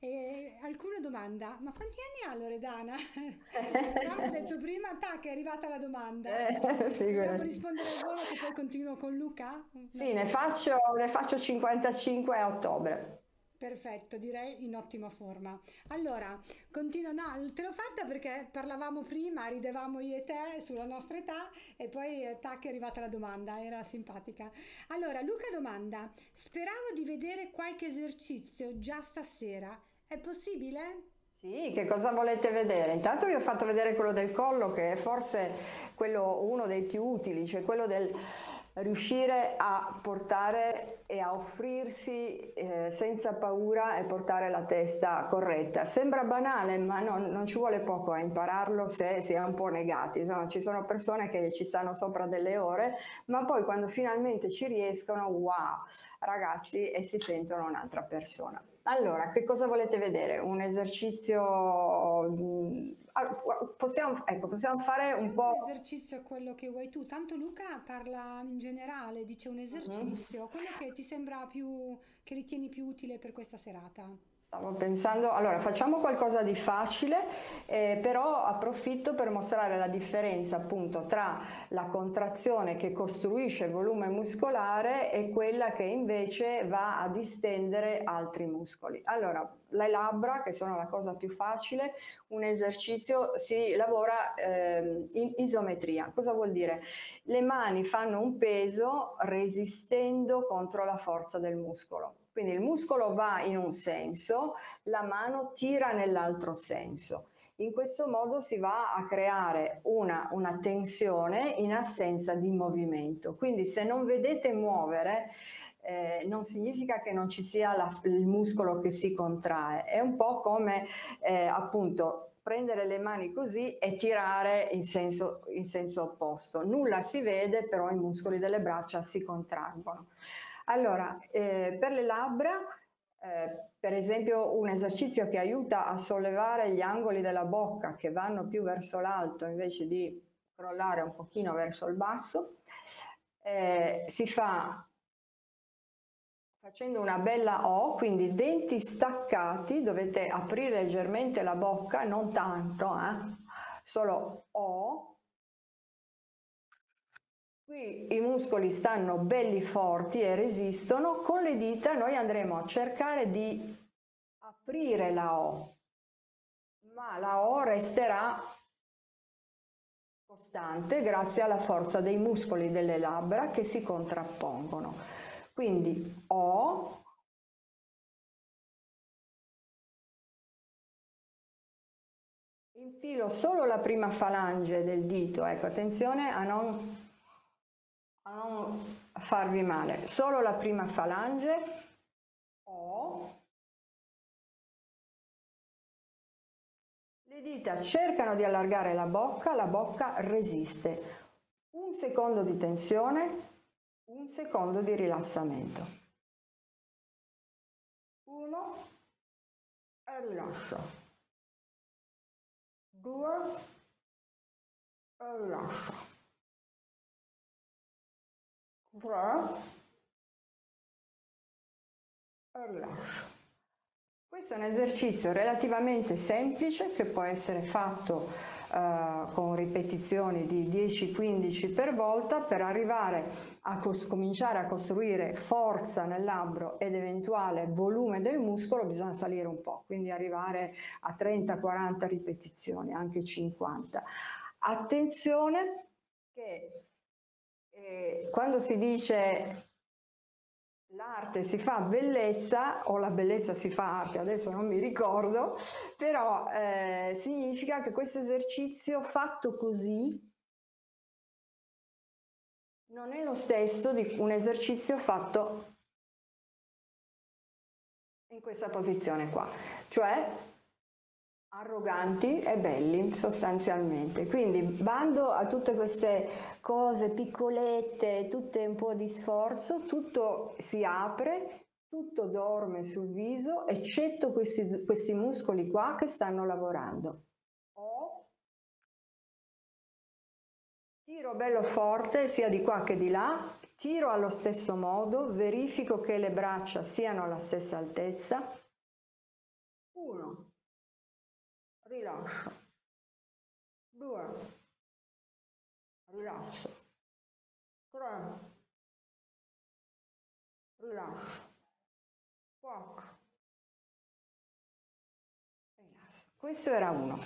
E alcuna domanda, ma quanti anni ha Loredana? Avevamo detto prima, tac, è arrivata la domanda. Eh, Vogliamo figurati. rispondere al volo che poi continuo con Luca? Sì, No. ne faccio, ne faccio cinquantacinque a ottobre. Perfetto, direi in ottima forma. Allora, continuo, no, te l'ho fatta perché parlavamo prima, ridevamo io e te sulla nostra età e poi eh, tac è arrivata la domanda, era simpatica. Allora, Luca domanda, speravo di vedere qualche esercizio già stasera, è possibile? Sì, che cosa volete vedere? Intanto vi ho fatto vedere quello del collo, che è forse quello, uno dei più utili, cioè quello del riuscire a portare e a offrirsi eh, senza paura e portare la testa corretta. Sembra banale, ma non, non ci vuole poco a impararlo se si è un po' negati. Insomma, ci sono persone che ci stanno sopra delle ore, ma poi quando finalmente ci riescono, wow, ragazzi, e si sentono un'altra persona. Allora, che cosa volete vedere? Un esercizio, mh, possiamo, ecco, possiamo fare un Facciamo po'. l'esercizio quello che vuoi tu, tanto Luca parla in generale, dice un Mhm. esercizio, quello che ti sembra più, che ritieni più utile per questa serata. Stavo pensando, allora facciamo qualcosa di facile, eh, però approfitto per mostrare la differenza appunto tra la contrazione che costruisce il volume muscolare e quella che invece va a distendere altri muscoli. Allora, le labbra, che sono la cosa più facile, un esercizio si lavora eh, in isometria. Cosa vuol dire? Le mani fanno un peso resistendo contro la forza del muscolo. Quindi il muscolo va in un senso, la mano tira nell'altro senso. In questo modo si va a creare una, una tensione in assenza di movimento. Quindi se non vedete muovere, eh, non significa che non ci sia la, il muscolo che si contrae. È un po' come eh, appunto prendere le mani così e tirare in senso, in senso opposto. Nulla si vede, però i muscoli delle braccia si contraggono. Allora, eh, per le labbra, eh, per esempio un esercizio che aiuta a sollevare gli angoli della bocca che vanno più verso l'alto invece di crollare un pochino verso il basso, eh, si fa facendo una bella O, quindi denti staccati, dovete aprire leggermente la bocca, non tanto, eh? Solo O. Qui i muscoli stanno belli forti e resistono. Con le dita noi andremo a cercare di aprire la O, ma la O resterà costante grazie alla forza dei muscoli delle labbra che si contrappongono. Quindi O, infilo solo la prima falange del dito, ecco, attenzione a non a non farvi male, solo la prima falange, O, le dita cercano di allargare la bocca, la bocca resiste, un secondo di tensione, un secondo di rilassamento, uno e rilascio, due e rilascio, tre e rilascio. Questo è un esercizio relativamente semplice che può essere fatto eh, con ripetizioni di dieci quindici per volta per arrivare a cominciare a costruire forza nel labbro ed eventuale volume del muscolo. Bisogna salire un po', quindi arrivare a trenta quaranta ripetizioni, anche cinquanta. Attenzione che eh, quando si dice l'arte si fa bellezza o la bellezza si fa arte, adesso non mi ricordo, però eh, significa che questo esercizio fatto così non è lo stesso di un esercizio fatto in questa posizione qua, cioè arroganti e belli sostanzialmente. Quindi bando a tutte queste cose piccolette, tutte un po' di sforzo, tutto si apre, tutto dorme sul viso, eccetto questi, questi muscoli qua che stanno lavorando. O tiro bello forte sia di qua che di là, tiro allo stesso modo, verifico che le braccia siano alla stessa altezza. Uno, rilascio. Due, rilascio. Tre, rilascio. Quattro, rilascio. Questo era uno.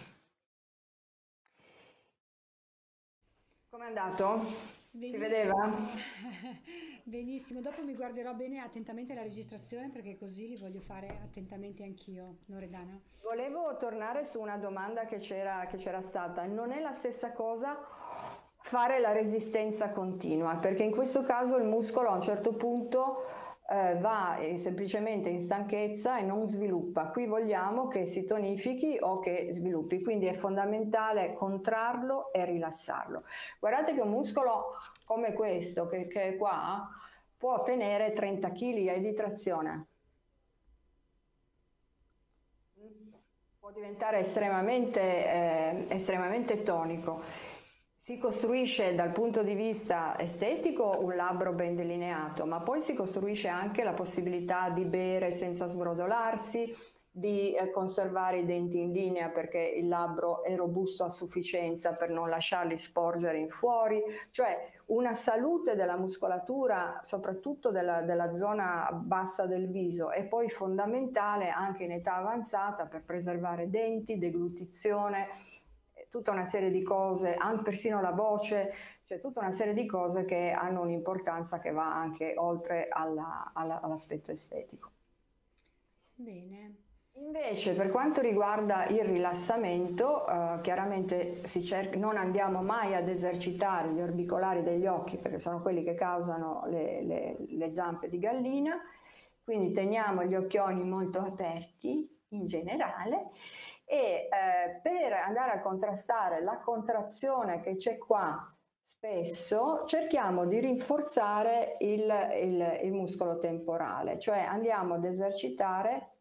Com'è andato? Benissimo. Si vedeva? Benissimo, dopo mi guarderò bene attentamente la registrazione perché così li voglio fare attentamente anch'io, Loredana. Volevo tornare su una domanda che c'era che c'era stata. Non è la stessa cosa fare la resistenza continua, perché in questo caso il muscolo a un certo punto eh, va eh, semplicemente in stanchezza e non sviluppa. Qui vogliamo che si tonifichi o che sviluppi, quindi è fondamentale contrarlo e rilassarlo. Guardate che un muscolo come questo, che, che è qua, può tenere trenta chili di trazione. Può diventare estremamente, eh, estremamente tonico. Si costruisce dal punto di vista estetico un labbro ben delineato, ma poi si costruisce anche la possibilità di bere senza sbrodolarsi, di eh, conservare i denti in linea perché il labbro è robusto a sufficienza per non lasciarli sporgere in fuori, cioè una salute della muscolatura, soprattutto della, della zona bassa del viso, è poi fondamentale anche in età avanzata per preservare denti, deglutizione, tutta una serie di cose, anche persino la voce, cioè tutta una serie di cose che hanno un'importanza che va anche oltre alla, alla, all'aspetto estetico. Bene. Invece per quanto riguarda il rilassamento, eh, chiaramente si cerca, non andiamo mai ad esercitare gli orbicolari degli occhi perché sono quelli che causano le, le, le zampe di gallina, quindi teniamo gli occhioni molto aperti in generale e eh, per andare a contrastare la contrazione che c'è qua spesso cerchiamo di rinforzare il, il, il muscolo temporale, cioè andiamo ad esercitare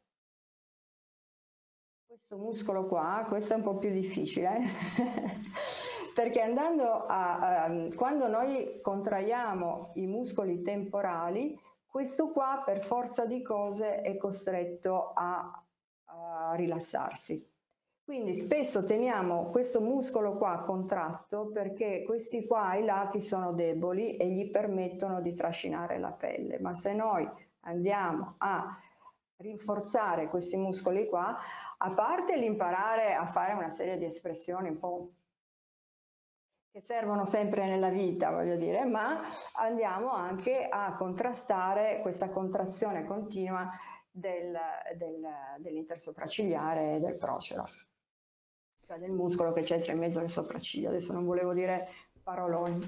questo muscolo qua. Questo è un po' più difficile perché andando a, a quando noi contraiamo i muscoli temporali, questo qua per forza di cose è costretto a, a rilassarsi. Quindi spesso teniamo questo muscolo qua contratto perché questi qua ai lati sono deboli e gli permettono di trascinare la pelle, ma se noi andiamo a rinforzare questi muscoli qua, a parte l'imparare a fare una serie di espressioni un po' che servono sempre nella vita, voglio dire, ma andiamo anche a contrastare questa contrazione continua del, del, dell'intersopraccigliare e del procero, cioè del muscolo che c'entra in mezzo alle sopracciglia. Adesso non volevo dire paroloni.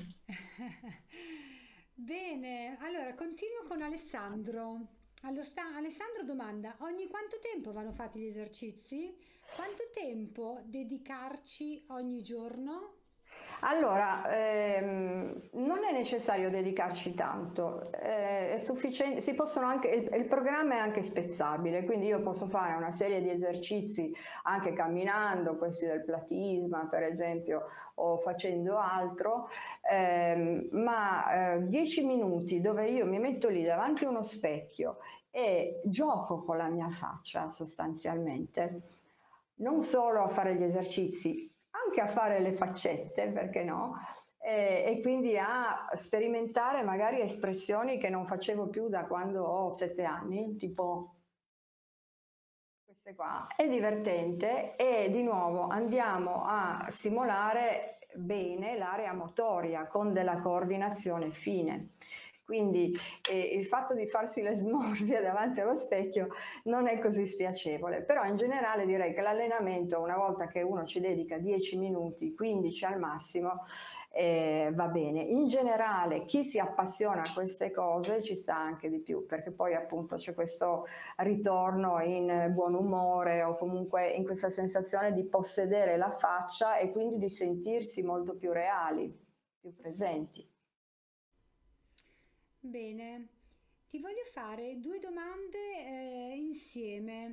Bene, allora continuo con Alessandro. Alessandro domanda: ogni quanto tempo vanno fatti gli esercizi? Quanto tempo dedicarci ogni giorno? Allora, ehm, non è necessario dedicarci tanto, eh, è sufficiente, si possono anche, il, il programma è anche spezzabile, quindi io posso fare una serie di esercizi anche camminando, questi del platisma per esempio, o facendo altro, ehm, ma eh, dieci minuti dove io mi metto lì davanti a uno specchio e gioco con la mia faccia sostanzialmente, non solo a fare gli esercizi, anche a fare le faccette, perché no? E, e quindi a sperimentare magari espressioni che non facevo più da quando ho sette anni, tipo queste qua. È divertente e di nuovo andiamo a stimolare bene l'area motoria con della coordinazione fine. Quindi eh, il fatto di farsi le smorfie davanti allo specchio non è così spiacevole, però in generale direi che l'allenamento, una volta che uno ci dedica dieci minuti, quindici al massimo, eh, va bene. In generale chi si appassiona a queste cose ci sta anche di più, perché poi appunto c'è questo ritorno in buon umore o comunque in questa sensazione di possedere la faccia e quindi di sentirsi molto più reali, più presenti. Bene, ti voglio fare due domande eh, insieme.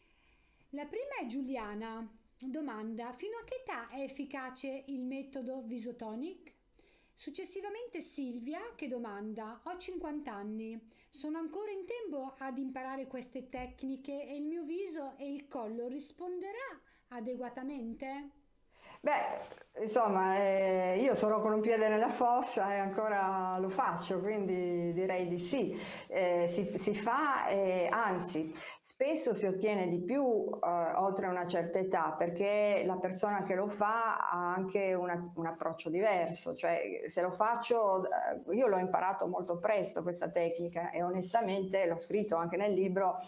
La prima è Giuliana, domanda: fino a che età è efficace il metodo Visotonic? Successivamente Silvia che domanda: ho cinquanta anni, sono ancora in tempo ad imparare queste tecniche e il mio viso e il collo risponderà adeguatamente? Beh, insomma, eh, io sono con un piede nella fossa e ancora lo faccio, quindi direi di sì. Eh, si, si fa, eh, anzi, spesso si ottiene di più eh, oltre una certa età, perché la persona che lo fa ha anche una, un approccio diverso. Cioè, se lo faccio, eh, io l'ho imparato molto presto questa tecnica e onestamente l'ho scritto anche nel libro.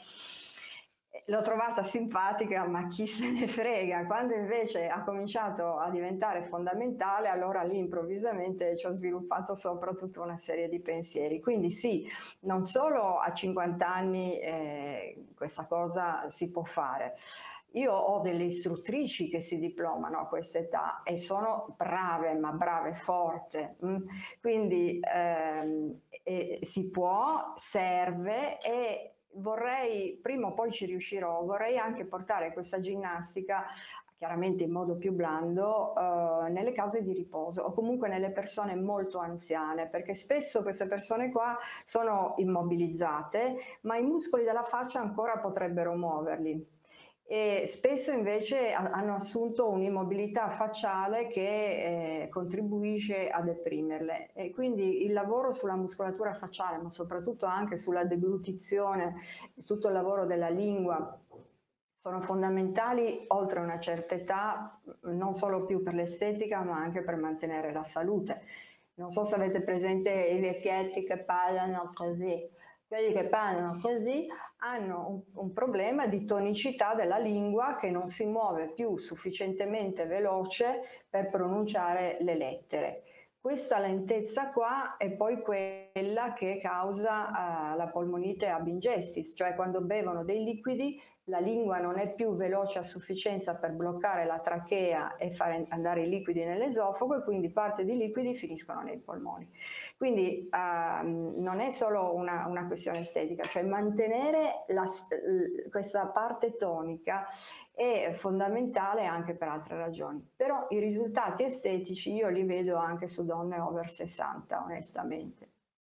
L'ho trovata simpatica, ma chi se ne frega. Quando invece ha cominciato a diventare fondamentale, allora lì improvvisamente ci ho sviluppato sopra tutta una serie di pensieri. Quindi sì, non solo a cinquanta anni eh, questa cosa si può fare. Io ho delle istruttrici che si diplomano a questa età e sono brave, ma brave forte. Quindi ehm, eh, si può, serve, e vorrei, prima o poi ci riuscirò, vorrei anche portare questa ginnastica, chiaramente in modo più blando, eh, nelle case di riposo o comunque nelle persone molto anziane, perché spesso queste persone qua sono immobilizzate, ma i muscoli della faccia ancora potrebbero muoverli. E spesso invece hanno assunto un'immobilità facciale che eh, contribuisce a deprimerle, e quindi il lavoro sulla muscolatura facciale, ma soprattutto anche sulla deglutizione, tutto il lavoro della lingua, sono fondamentali oltre una certa età, non solo più per l'estetica ma anche per mantenere la salute. Non so se avete presente i vecchietti che parlano così. Quelli che parlano così hanno un, un problema di tonicità della lingua, che non si muove più sufficientemente veloce per pronunciare le lettere. Questa lentezza qua è poi quella che causa uh, la polmonite ab ingestis, cioè quando bevono dei liquidi la lingua non è più veloce a sufficienza per bloccare la trachea e fare andare i liquidi nell'esofago, e quindi parte di liquidi finiscono nei polmoni. Quindi uh, non è solo una, una questione estetica, cioè mantenere la, questa parte tonica è fondamentale anche per altre ragioni. Però i risultati estetici io li vedo anche su donne over sessanta, onestamente.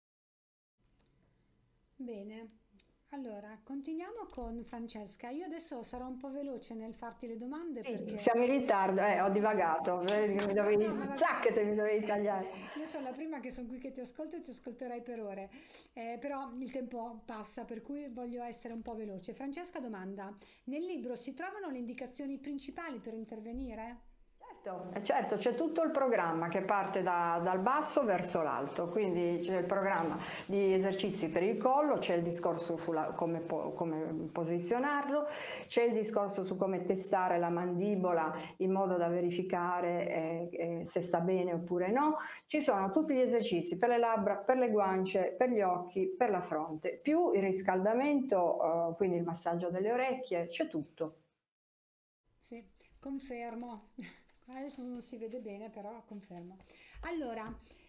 Bene. Allora, continuiamo con Francesca. Io adesso sarò un po' veloce nel farti le domande Sì, perché... siamo in ritardo, eh, ho divagato, mi dovevi, No, ma zac, te mi dovevi tagliare. Io sono la prima che sono qui che ti ascolto e ti ascolterai per ore, eh, però il tempo passa, per cui voglio essere un po' veloce. Francesca domanda: nel libro si trovano le indicazioni principali per intervenire? Certo, certo, c'è tutto il programma che parte da, dal basso verso l'alto, quindi c'è il programma di esercizi per il collo, c'è il discorso su la, come, po, come posizionarlo, c'è il discorso su come testare la mandibola in modo da verificare eh, eh, se sta bene oppure no, ci sono tutti gli esercizi per le labbra, per le guance, per gli occhi, per la fronte, più il riscaldamento, eh, quindi il massaggio delle orecchie, c'è tutto. Sì, confermo. Adesso non si vede bene, però confermo. Allora,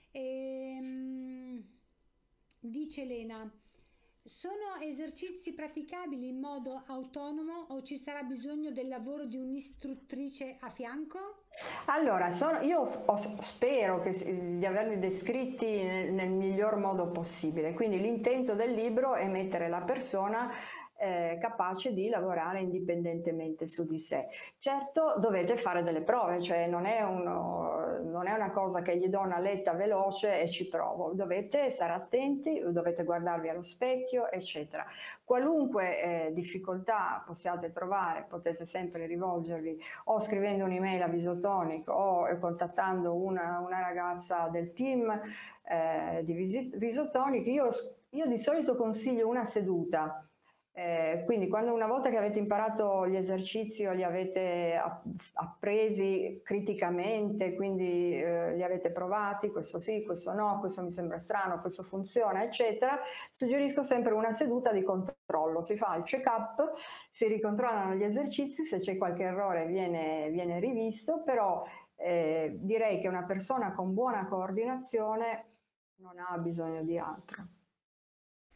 ehm, dice Elena, sono esercizi praticabili in modo autonomo o ci sarà bisogno del lavoro di un'istruttrice a fianco? Allora, sono, io ho, spero che, di averli descritti nel, nel miglior modo possibile, quindi l'intento del libro è mettere la persona Eh, capace di lavorare indipendentemente su di sé. Certo, dovete fare delle prove, cioè non è, uno, non è una cosa che gli do una letta veloce e ci provo, dovete stare attenti, dovete guardarvi allo specchio, eccetera. Qualunque eh, difficoltà possiate trovare, potete sempre rivolgervi o scrivendo un'email a Visotonic o eh, contattando una, una ragazza del team eh, di Visotonic. Io, io di solito consiglio una seduta. Eh, quindi quando una volta che avete imparato gli esercizi o li avete appresi criticamente, quindi eh, li avete provati, questo sì, questo no, questo mi sembra strano, questo funziona, eccetera, suggerisco sempre una seduta di controllo. Si fa il check-up, si ricontrollano gli esercizi, se c'è qualche errore viene, viene rivisto, però eh, direi che una persona con buona coordinazione non ha bisogno di altro.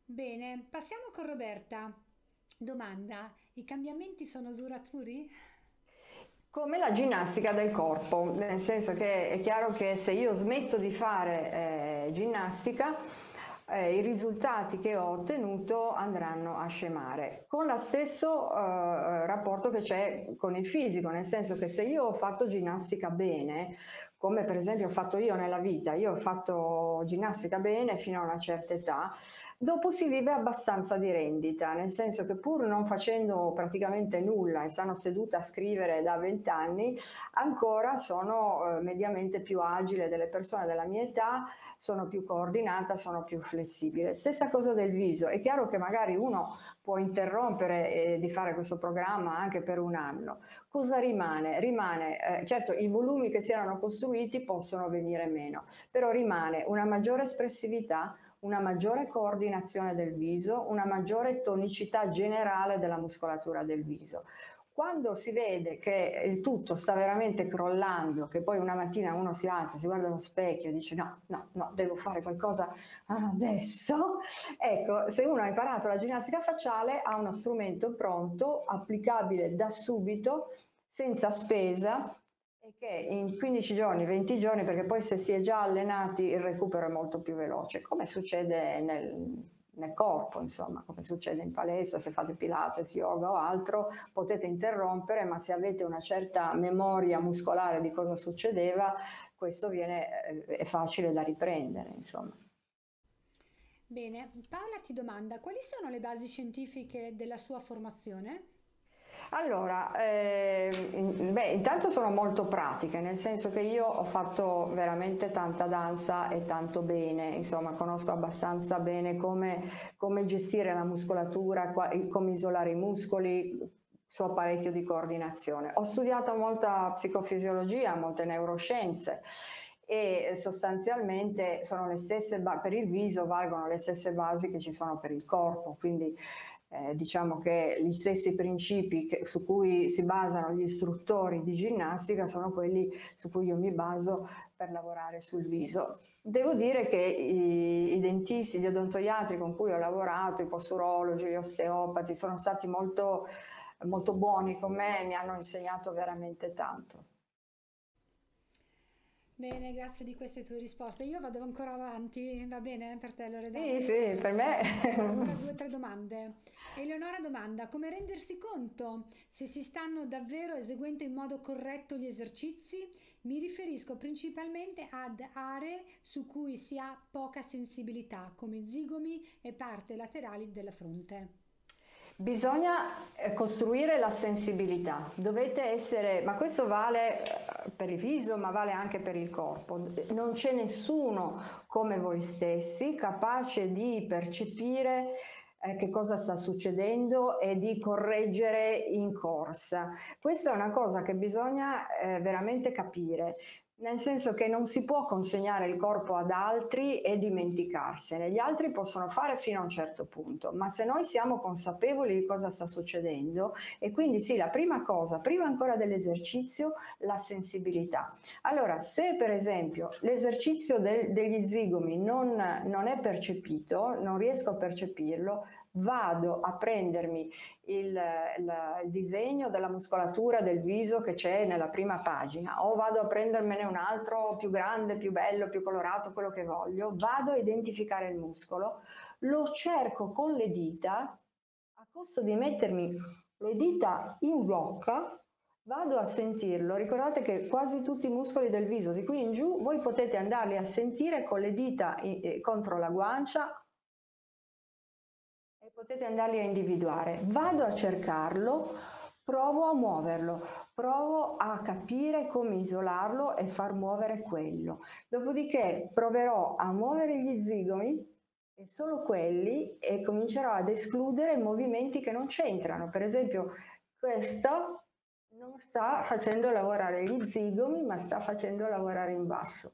Bene, passiamo con Roberta. Domanda, i cambiamenti sono duraturi? Come la ginnastica del corpo, nel senso che è chiaro che se io smetto di fare eh, ginnastica, eh, i risultati che ho ottenuto andranno a scemare, con lo stesso eh, rapporto che c'è con il fisico, nel senso che se io ho fatto ginnastica bene, come per esempio ho fatto io nella vita, io ho fatto ginnastica bene fino a una certa età, dopo si vive abbastanza di rendita, nel senso che pur non facendo praticamente nulla e stanno seduta a scrivere da vent'anni, ancora sono eh, mediamente più agile delle persone della mia età, sono più coordinata, sono più flessibile. Stessa cosa del viso, è chiaro che magari uno può interrompere eh, di fare questo programma anche per un anno. Cosa rimane? Rimane, eh, certo i volumi che si erano costruiti possono venire meno, però rimane una maggiore espressività, una maggiore coordinazione del viso, una maggiore tonicità generale della muscolatura del viso. Quando si vede che il tutto sta veramente crollando, che poi una mattina uno si alza, si guarda allo specchio e dice no, no, no, devo fare qualcosa adesso, ecco, se uno ha imparato la ginnastica facciale ha uno strumento pronto, applicabile da subito, senza spesa, e che in quindici giorni, venti giorni, perché poi se si è già allenati il recupero è molto più veloce, come succede nel, nel corpo, insomma, come succede in palestra, se fate Pilates, yoga o altro, potete interrompere, ma se avete una certa memoria muscolare di cosa succedeva, questo viene, è facile da riprendere, insomma. Bene, Paola ti domanda, quali sono le basi scientifiche della sua formazione? Allora, eh, beh, intanto sono molto pratiche, nel senso che io ho fatto veramente tanta danza e tanto bene, insomma, conosco abbastanza bene come, come gestire la muscolatura, come isolare i muscoli, so parecchio di coordinazione. Ho studiato molta psicofisiologia, molte neuroscienze e sostanzialmente sono le stesse, per il viso valgono le stesse basi che ci sono per il corpo, quindi Eh, diciamo che gli stessi principi che, su cui si basano gli istruttori di ginnastica sono quelli su cui io mi baso per lavorare sul viso. Devo dire che i, i dentisti, gli odontoiatri con cui ho lavorato, i posturologi, gli osteopati, sono stati molto, molto buoni con me e mi hanno insegnato veramente tanto. Bene, grazie di queste tue risposte. Io vado ancora avanti, va bene per te Loredana? Sì, sì, per me. Ancora due o tre domande. Eleonora domanda, come rendersi conto se si stanno davvero eseguendo in modo corretto gli esercizi? Mi riferisco principalmente ad aree su cui si ha poca sensibilità, come zigomi e parti laterali della fronte. Bisogna costruire la sensibilità, dovete essere, ma questo vale per il viso, ma vale anche per il corpo. Non c'è nessuno come voi stessi capace di percepire eh, che cosa sta succedendo e di correggere in corsa. Questa è una cosa che bisogna eh, veramente capire. Nel senso che non si può consegnare il corpo ad altri e dimenticarsene. Gli altri possono fare fino a un certo punto, ma se noi siamo consapevoli di cosa sta succedendo, e quindi sì, la prima cosa, prima ancora dell'esercizio, la sensibilità. Allora, se per esempio l'esercizio del, degli zigomi non, non è percepito, non riesco a percepirlo, vado a prendermi il, il, il disegno della muscolatura del viso che c'è nella prima pagina, o vado a prendermene un altro più grande, più bello, più colorato, quello che voglio, vado a identificare il muscolo, lo cerco con le dita, a costo di mettermi le dita in bocca, vado a sentirlo. Ricordate che quasi tutti i muscoli del viso di qui in giù voi potete andarli a sentire con le dita contro la guancia, e potete andarli a individuare. Vado a cercarlo, provo a muoverlo, provo a capire come isolarlo e far muovere quello. Dopodiché proverò a muovere gli zigomi, e solo quelli, e comincerò ad escludere movimenti che non c'entrano. Per esempio, questo non sta facendo lavorare gli zigomi, ma sta facendo lavorare in basso.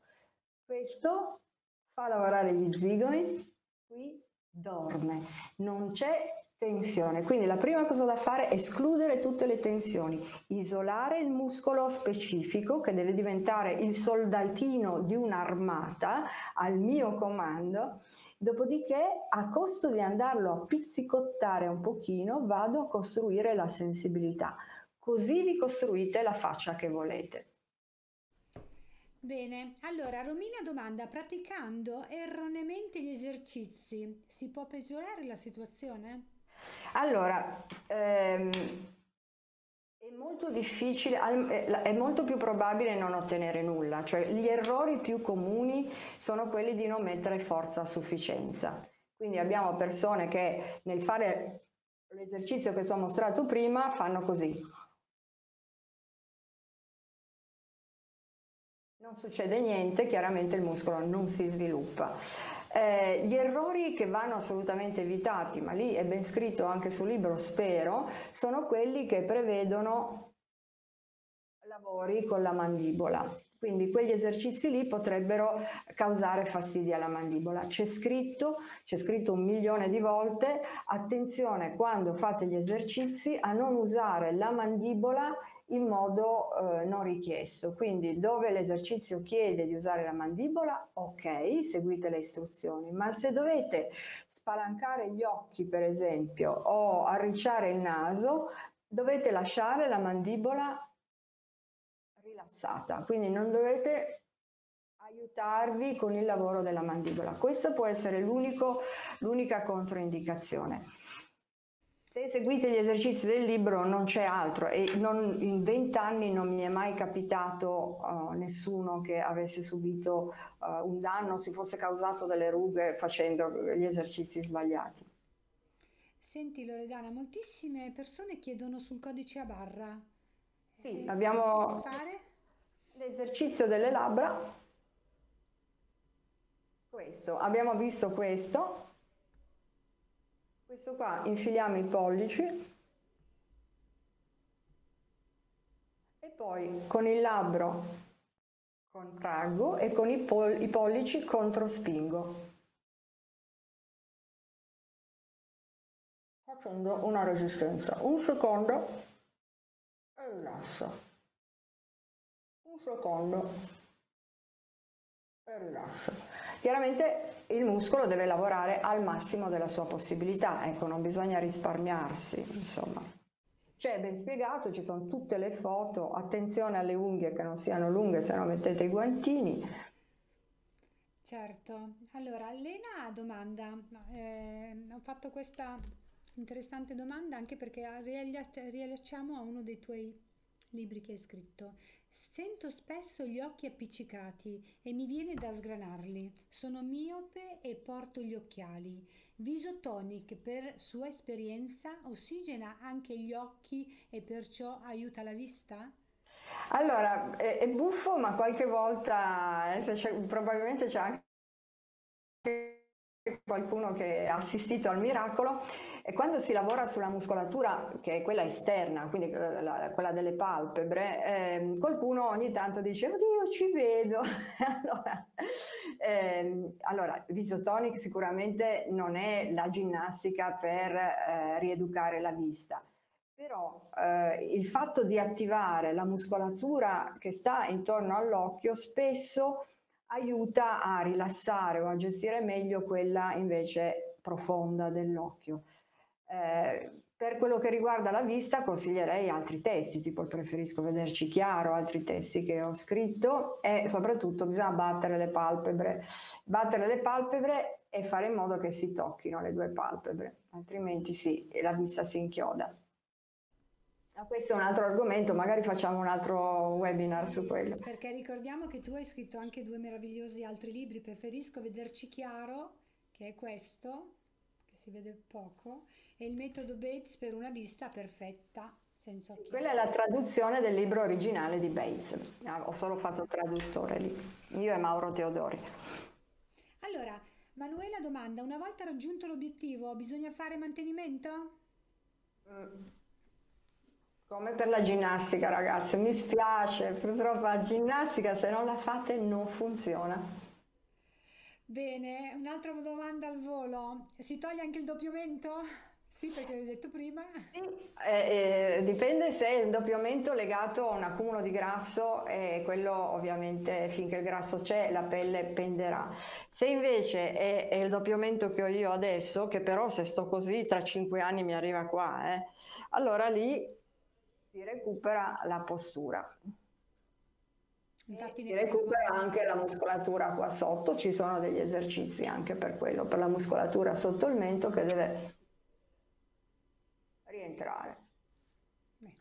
Questo fa lavorare gli zigomi, qui dorme, non c'è tensione. Quindi la prima cosa da fare è escludere tutte le tensioni, isolare il muscolo specifico che deve diventare il soldatino di un'armata al mio comando, dopodiché a costo di andarlo a pizzicottare un pochino vado a costruire la sensibilità, così vi costruite la faccia che volete. Bene, allora Romina domanda, praticando erroneamente gli esercizi si può peggiorare la situazione? Allora, ehm, è molto difficile, è molto più probabile non ottenere nulla, cioè gli errori più comuni sono quelli di non mettere forza a sufficienza. Quindi abbiamo persone che nel fare l'esercizio che ti ho mostrato prima fanno così. Non succede niente, chiaramente il muscolo non si sviluppa. Eh, gli errori che vanno assolutamente evitati, ma lì è ben scritto anche sul libro, spero, sono quelli che prevedono lavori con la mandibola. Quindi quegli esercizi lì potrebbero causare fastidi alla mandibola. C'è scritto, c'è scritto un milione di volte, attenzione quando fate gli esercizi a non usare la mandibola in modo eh, non richiesto. Quindi dove l'esercizio chiede di usare la mandibola, ok, seguite le istruzioni, ma se dovete spalancare gli occhi per esempio o arricciare il naso, dovete lasciare la mandibola rilassata, quindi non dovete aiutarvi con il lavoro della mandibola. Questa può essere l'unica controindicazione. Se seguite gli esercizi del libro non c'è altro, e non, in vent'anni non mi è mai capitato uh, nessuno che avesse subito uh, un danno, si fosse causato delle rughe facendo gli esercizi sbagliati. Senti Loredana, moltissime persone chiedono sul codice a barra. Sì, abbiamo l'esercizio delle labbra, questo, abbiamo visto questo, questo qua, infiliamo i pollici e poi con il labbro contraggo e con i, pol i pollici controspingo, facendo una resistenza. Un secondo e rilasso. Un secondo e rilasso. Chiaramente il muscolo deve lavorare al massimo della sua possibilità, ecco, non bisogna risparmiarsi, insomma. C'è ben spiegato, ci sono tutte le foto, attenzione alle unghie che non siano lunghe, se no mettete i guantini. Certo, allora Lena domanda, eh, ho fatto questa interessante domanda anche perché riallacciamo a uno dei tuoi libri che hai scritto. Sento spesso gli occhi appiccicati e mi viene da sgranarli. Sono miope e porto gli occhiali. Visotonic, per sua esperienza, ossigena anche gli occhi e perciò aiuta la vista? Allora, è, è buffo, ma qualche volta eh, c'è, probabilmente c'è anche qualcuno che ha assistito al miracolo, e quando si lavora sulla muscolatura che è quella esterna, quindi la, quella delle palpebre, eh, qualcuno ogni tanto dice oddio ci vedo. allora, eh, allora Visotonic sicuramente non è la ginnastica per eh, rieducare la vista, però eh, il fatto di attivare la muscolatura che sta intorno all'occhio spesso aiuta a rilassare o a gestire meglio quella invece profonda dell'occhio. Eh, per quello che riguarda la vista consiglierei altri testi, tipo Preferisco vederci chiaro, altri testi che ho scritto, e soprattutto bisogna battere le palpebre, battere le palpebre e fare in modo che si tocchino le due palpebre, altrimenti sì, la vista si inchioda. Ma questo è un altro argomento, magari facciamo un altro webinar su quello. Perché ricordiamo che tu hai scritto anche due meravigliosi altri libri, Preferisco vederci chiaro, che è questo, che si vede poco, e Il metodo Bates per una vista perfetta, senza occhiali. Quella è la traduzione del libro originale di Bates, ho solo fatto il traduttore lì, io e Mauro Teodori. Allora, Manuela domanda, una volta raggiunto l'obiettivo bisogna fare mantenimento? Mm. Come per la ginnastica, ragazzi, mi spiace, purtroppo la ginnastica se non la fate non funziona. Bene, un'altra domanda al volo, si toglie anche il doppiamento? Sì, perché l'hai detto prima. Sì, eh, eh, dipende se è il doppiamento legato a un accumulo di grasso, e quello ovviamente finché il grasso c'è la pelle penderà. Se invece è, è il doppiamento che ho io adesso, che però se sto così tra cinque anni mi arriva qua, eh, allora lì si recupera la postura. E Infatti si ne recupera parlavamo. anche la muscolatura qua sotto, ci sono degli esercizi anche per quello, per la muscolatura sotto il mento che deve rientrare. Beh.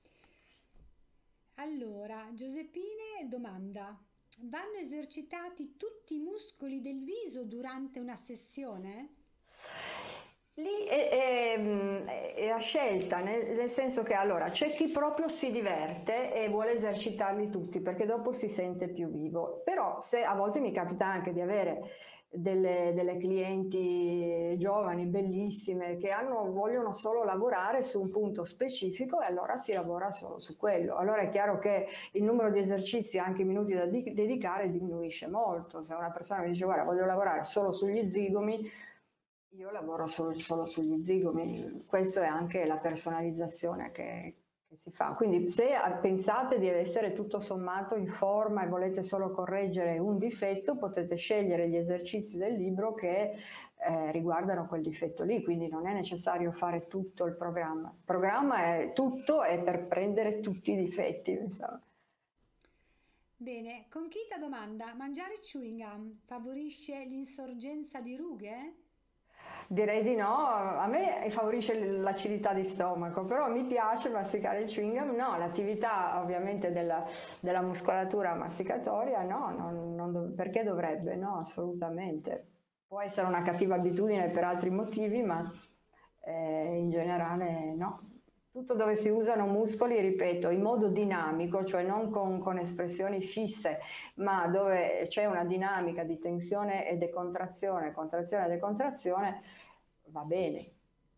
Allora, Giuseppine domanda: vanno esercitati tutti i muscoli del viso durante una sessione? Lì è, è- è a scelta, nel, nel senso che allora c'è chi proprio si diverte e vuole esercitarli tutti perché dopo si sente più vivo, però se a volte mi capita anche di avere delle, delle clienti giovani, bellissime, che hanno, vogliono solo lavorare su un punto specifico e allora si lavora solo su quello. Allora è chiaro che il numero di esercizi, anche i minuti da di- dedicare, diminuisce molto. Se una persona mi dice guarda voglio lavorare solo sugli zigomi, io lavoro solo, solo sugli zigomi, questo è anche la personalizzazione che, che si fa. Quindi se pensate di essere tutto sommato in forma e volete solo correggere un difetto, potete scegliere gli esercizi del libro che eh, riguardano quel difetto lì, quindi non è necessario fare tutto il programma. Il programma è tutto, è per prendere tutti i difetti, insomma. Bene, Conchita domanda: mangiare chewing gum favorisce l'insorgenza di rughe? Direi di no, a me favorisce l'acidità di stomaco, però mi piace masticare il chewing gum, no, l'attività ovviamente della, della muscolatura masticatoria, no, non, non dov- perché dovrebbe? No, assolutamente. Può essere una cattiva abitudine per altri motivi, ma eh, in generale no. Tutto dove si usano muscoli, ripeto, in modo dinamico, cioè non con, con espressioni fisse, ma dove c'è una dinamica di tensione e decontrazione, contrazione e decontrazione, va bene.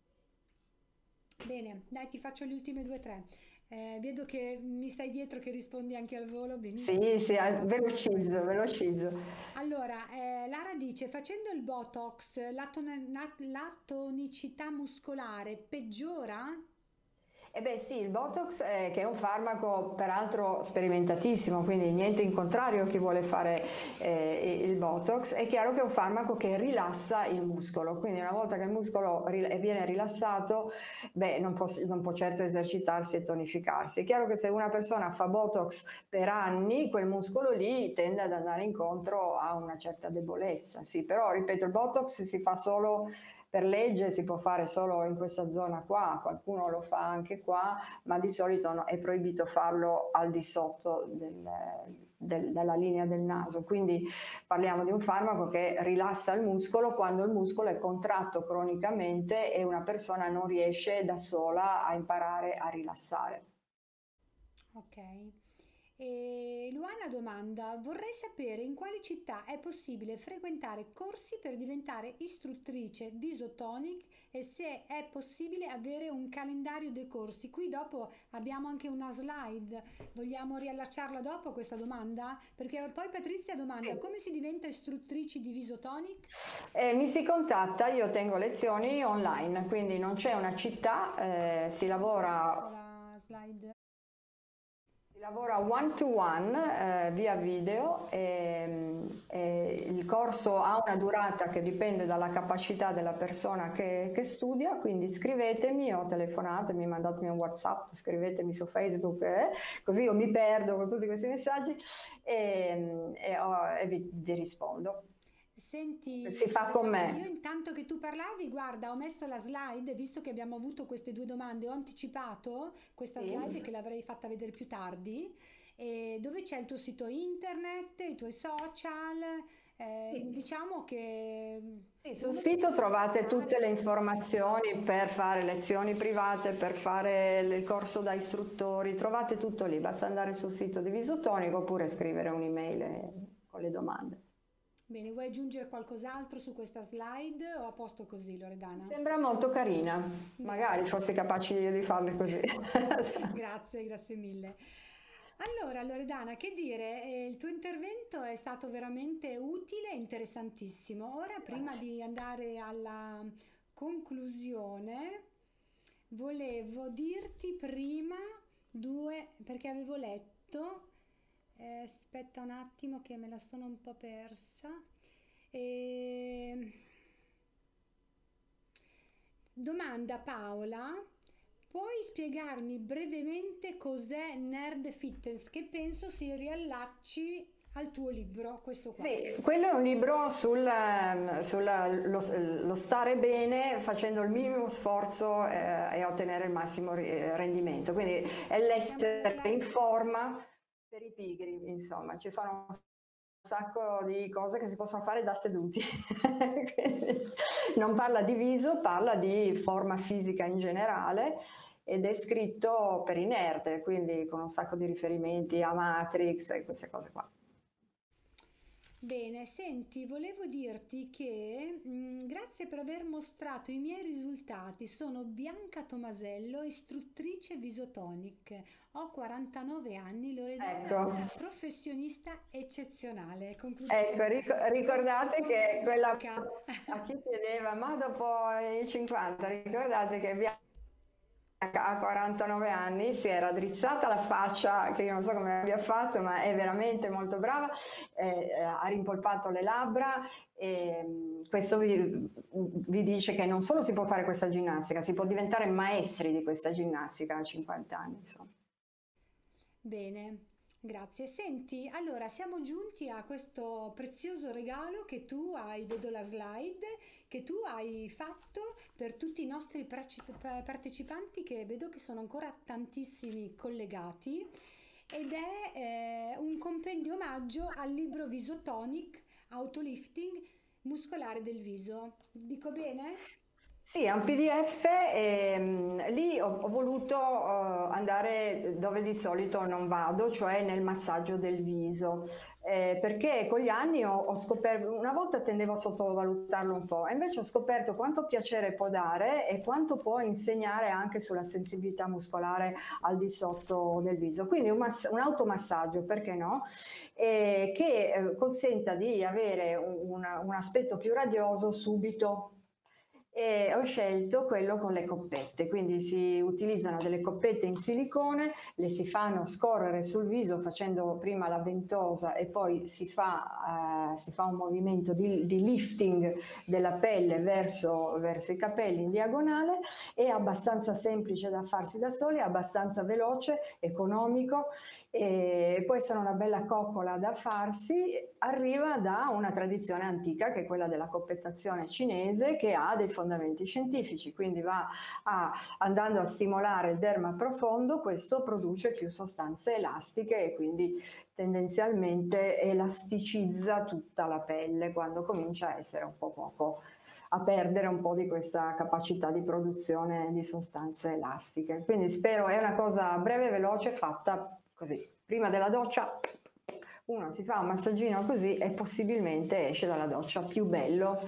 Bene, dai, ti faccio le ultime due o tre. Eh, vedo che mi stai dietro, che rispondi anche al volo, Sì, benissimo, sì, ti eh, ringrazio per velocizzo, questo. velocizzo. Allora, eh, Lara dice: facendo il Botox, la, tone- la- la tonicità muscolare peggiora? Eh beh sì, il Botox eh, che è un farmaco peraltro sperimentatissimo, quindi niente in contrario a chi vuole fare eh, il Botox, è chiaro che è un farmaco che rilassa il muscolo, quindi una volta che il muscolo ri- viene rilassato, beh, non può, non può certo esercitarsi e tonificarsi. È chiaro che se una persona fa Botox per anni, quel muscolo lì tende ad andare incontro a una certa debolezza, sì, però ripeto, il Botox si fa solo per legge, si può fare solo in questa zona qua, qualcuno lo fa anche qua, ma di solito no, è proibito farlo al di sotto del, del, della linea del naso. Quindi parliamo di un farmaco che rilassa il muscolo quando il muscolo è contratto cronicamente e una persona non riesce da sola a imparare a rilassare. Ok. E Luana domanda: vorrei sapere in quale città è possibile frequentare corsi per diventare istruttrice Visotonic e se è possibile avere un calendario dei corsi. Qui dopo abbiamo anche una slide. Vogliamo riallacciarla dopo questa domanda? Perché poi Patrizia domanda: Sì. come si diventa istruttrici di Visotonic? Eh, mi si contatta, io tengo lezioni online, quindi non c'è una città, eh, si Non c'è adesso lavora. la slide. Si lavora one to one eh, via video e, e il corso ha una durata che dipende dalla capacità della persona che, che studia, quindi scrivetemi o telefonatemi, mandatemi un WhatsApp, scrivetemi su Facebook, eh, così io mi perdo con tutti questi messaggi e, e, oh, e vi, vi rispondo. Senti Si fa con Loredana, io me. intanto che tu parlavi, guarda, ho messo la slide, visto che abbiamo avuto queste due domande, ho anticipato questa slide Sì. che l'avrei fatta vedere più tardi, e dove c'è il tuo sito internet, i tuoi social, eh, Sì. diciamo che Sì, sul uno si sito può trovate tutte contattare. le informazioni per fare lezioni private, per fare il corso da istruttori, trovate tutto lì, basta andare sul sito di Visotonico oppure scrivere un'email eh, con le domande. Bene, vuoi aggiungere qualcos'altro su questa slide o a posto così, Mi Loredana? sembra molto carina, Bene. magari fossi capace io di farle così. Grazie, grazie mille. Allora, Loredana, che dire, eh, il tuo intervento è stato veramente utile e interessantissimo. Ora, prima Grazie. di andare alla conclusione, volevo dirti prima due, perché avevo letto, eh, aspetta un attimo che me la sono un po' persa. E... Domanda Paola, puoi spiegarmi brevemente cos'è Nerd Fitness, che penso si riallacci al tuo libro, questo qua. Sì, quello è un libro sul, ehm, sullo lo stare bene facendo il minimo sforzo eh, e ottenere il massimo ri- eh, rendimento, quindi è l'essere in forma per i pigri, insomma, ci sono un sacco di cose che si possono fare da seduti. Quindi non parla di viso, parla di forma fisica in generale ed è scritto per i nerd, quindi con un sacco di riferimenti a Matrix e queste cose qua. Bene, senti, volevo dirti che mh, grazie per aver mostrato i miei risultati. Sono Bianca Tomasello, istruttrice Visotonic. Ho quarantanove anni, Loredana, Ecco. professionista eccezionale. Conclusione. Ecco, ric- ricordate che quella Bianca. a chi chiedeva, ma dopo i cinquanta, ricordate che Bianca a quarantanove anni si era drizzata la faccia, che io non so come abbia fatto, ma è veramente molto brava, eh, ha rimpolpato le labbra e mm, questo vi, vi dice che non solo si può fare questa ginnastica, si può diventare maestri di questa ginnastica a cinquanta anni, insomma. Bene, grazie. Senti, allora siamo giunti a questo prezioso regalo che tu hai, vedo la slide, che tu hai fatto per tutti i nostri praci- pa- partecipanti, che vedo che sono ancora tantissimi collegati, ed è eh, un compendio omaggio al libro Visotonic, Autolifting muscolare del viso. Dico bene? Sì, è un P D F e mm, lì ho, ho voluto eh, andare dove di solito non vado, cioè nel massaggio del viso, eh, perché con gli anni ho, ho scoperto, una volta tendevo a sottovalutarlo un po', e invece ho scoperto quanto piacere può dare e quanto può insegnare anche sulla sensibilità muscolare al di sotto del viso. Quindi un, mass- un automassaggio, perché no? Eh, che eh, consenta di avere un, un aspetto più radioso subito. E ho scelto quello con le coppette, quindi si utilizzano delle coppette in silicone, le si fanno scorrere sul viso facendo prima la ventosa e poi si fa, eh, si fa un movimento di, di lifting della pelle verso, verso i capelli in diagonale. È abbastanza semplice da farsi da soli, è abbastanza veloce, economico e può essere una bella coccola da farsi. Arriva da una tradizione antica che è quella della coppettazione cinese, che ha dei fondamenti scientifici, quindi va a, andando a stimolare il derma profondo, questo produce più sostanze elastiche e quindi tendenzialmente elasticizza tutta la pelle quando comincia a essere un po' poco, a perdere un po' di questa capacità di produzione di sostanze elastiche. Quindi spero, è una cosa breve e veloce fatta così, prima della doccia uno si fa un massaggino così e possibilmente esce dalla doccia più bello.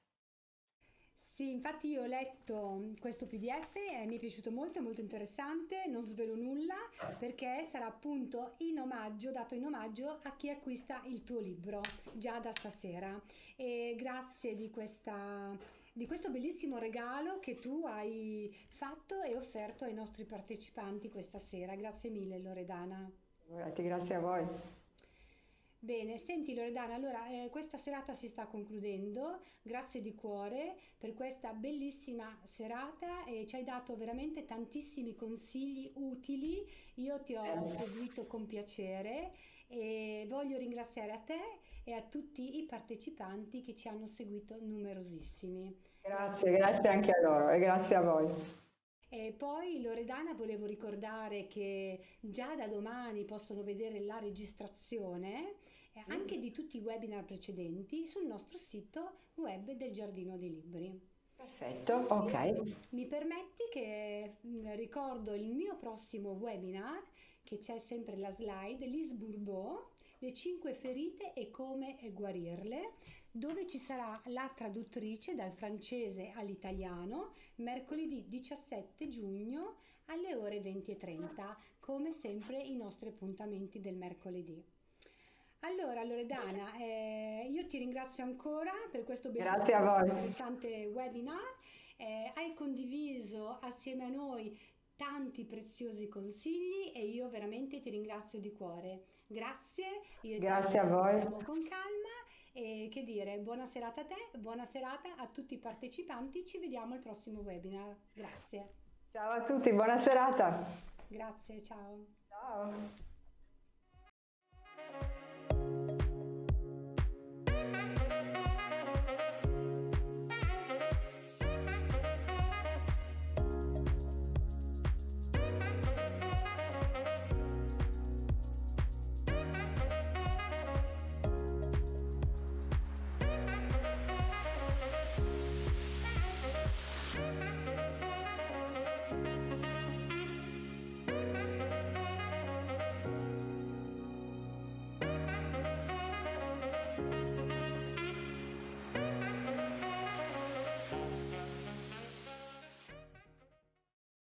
Sì, infatti io ho letto questo P D F e mi è piaciuto molto, è molto interessante, non svelo nulla perché sarà appunto in omaggio, dato in omaggio a chi acquista il tuo libro già da stasera. E grazie di questa, di questo bellissimo regalo che tu hai fatto e offerto ai nostri partecipanti questa sera. Grazie mille Loredana. Grazie, grazie a voi. Bene, senti Loredana, allora eh, questa serata si sta concludendo, grazie di cuore per questa bellissima serata e ci hai dato veramente tantissimi consigli utili, io ti ho seguito con piacere e voglio ringraziare a te e a tutti i partecipanti che ci hanno seguito numerosissimi. Grazie, grazie anche a loro e grazie a voi. E poi Loredana volevo ricordare che già da domani possono vedere la registrazione eh, anche di tutti i webinar precedenti sul nostro sito web del Giardino dei Libri. Perfetto, ok. Mi permetti che mh, ricordo il mio prossimo webinar, che c'è sempre la slide, Lise Bourbeau, le cinque ferite e come guarirle, dove ci sarà la traduttrice dal francese all'italiano mercoledì diciassette giugno alle ore venti e trenta, come sempre i nostri appuntamenti del mercoledì. Allora Loredana, eh, io ti ringrazio ancora per questo bellissimo e interessante webinar eh, hai condiviso assieme a noi tanti preziosi consigli e io veramente ti ringrazio di cuore. Grazie, io Grazie a voi. con calma e che dire, buona serata a te, buona serata a tutti i partecipanti, ci vediamo al prossimo webinar. Grazie. Ciao a tutti, buona serata. Grazie, ciao. Ciao.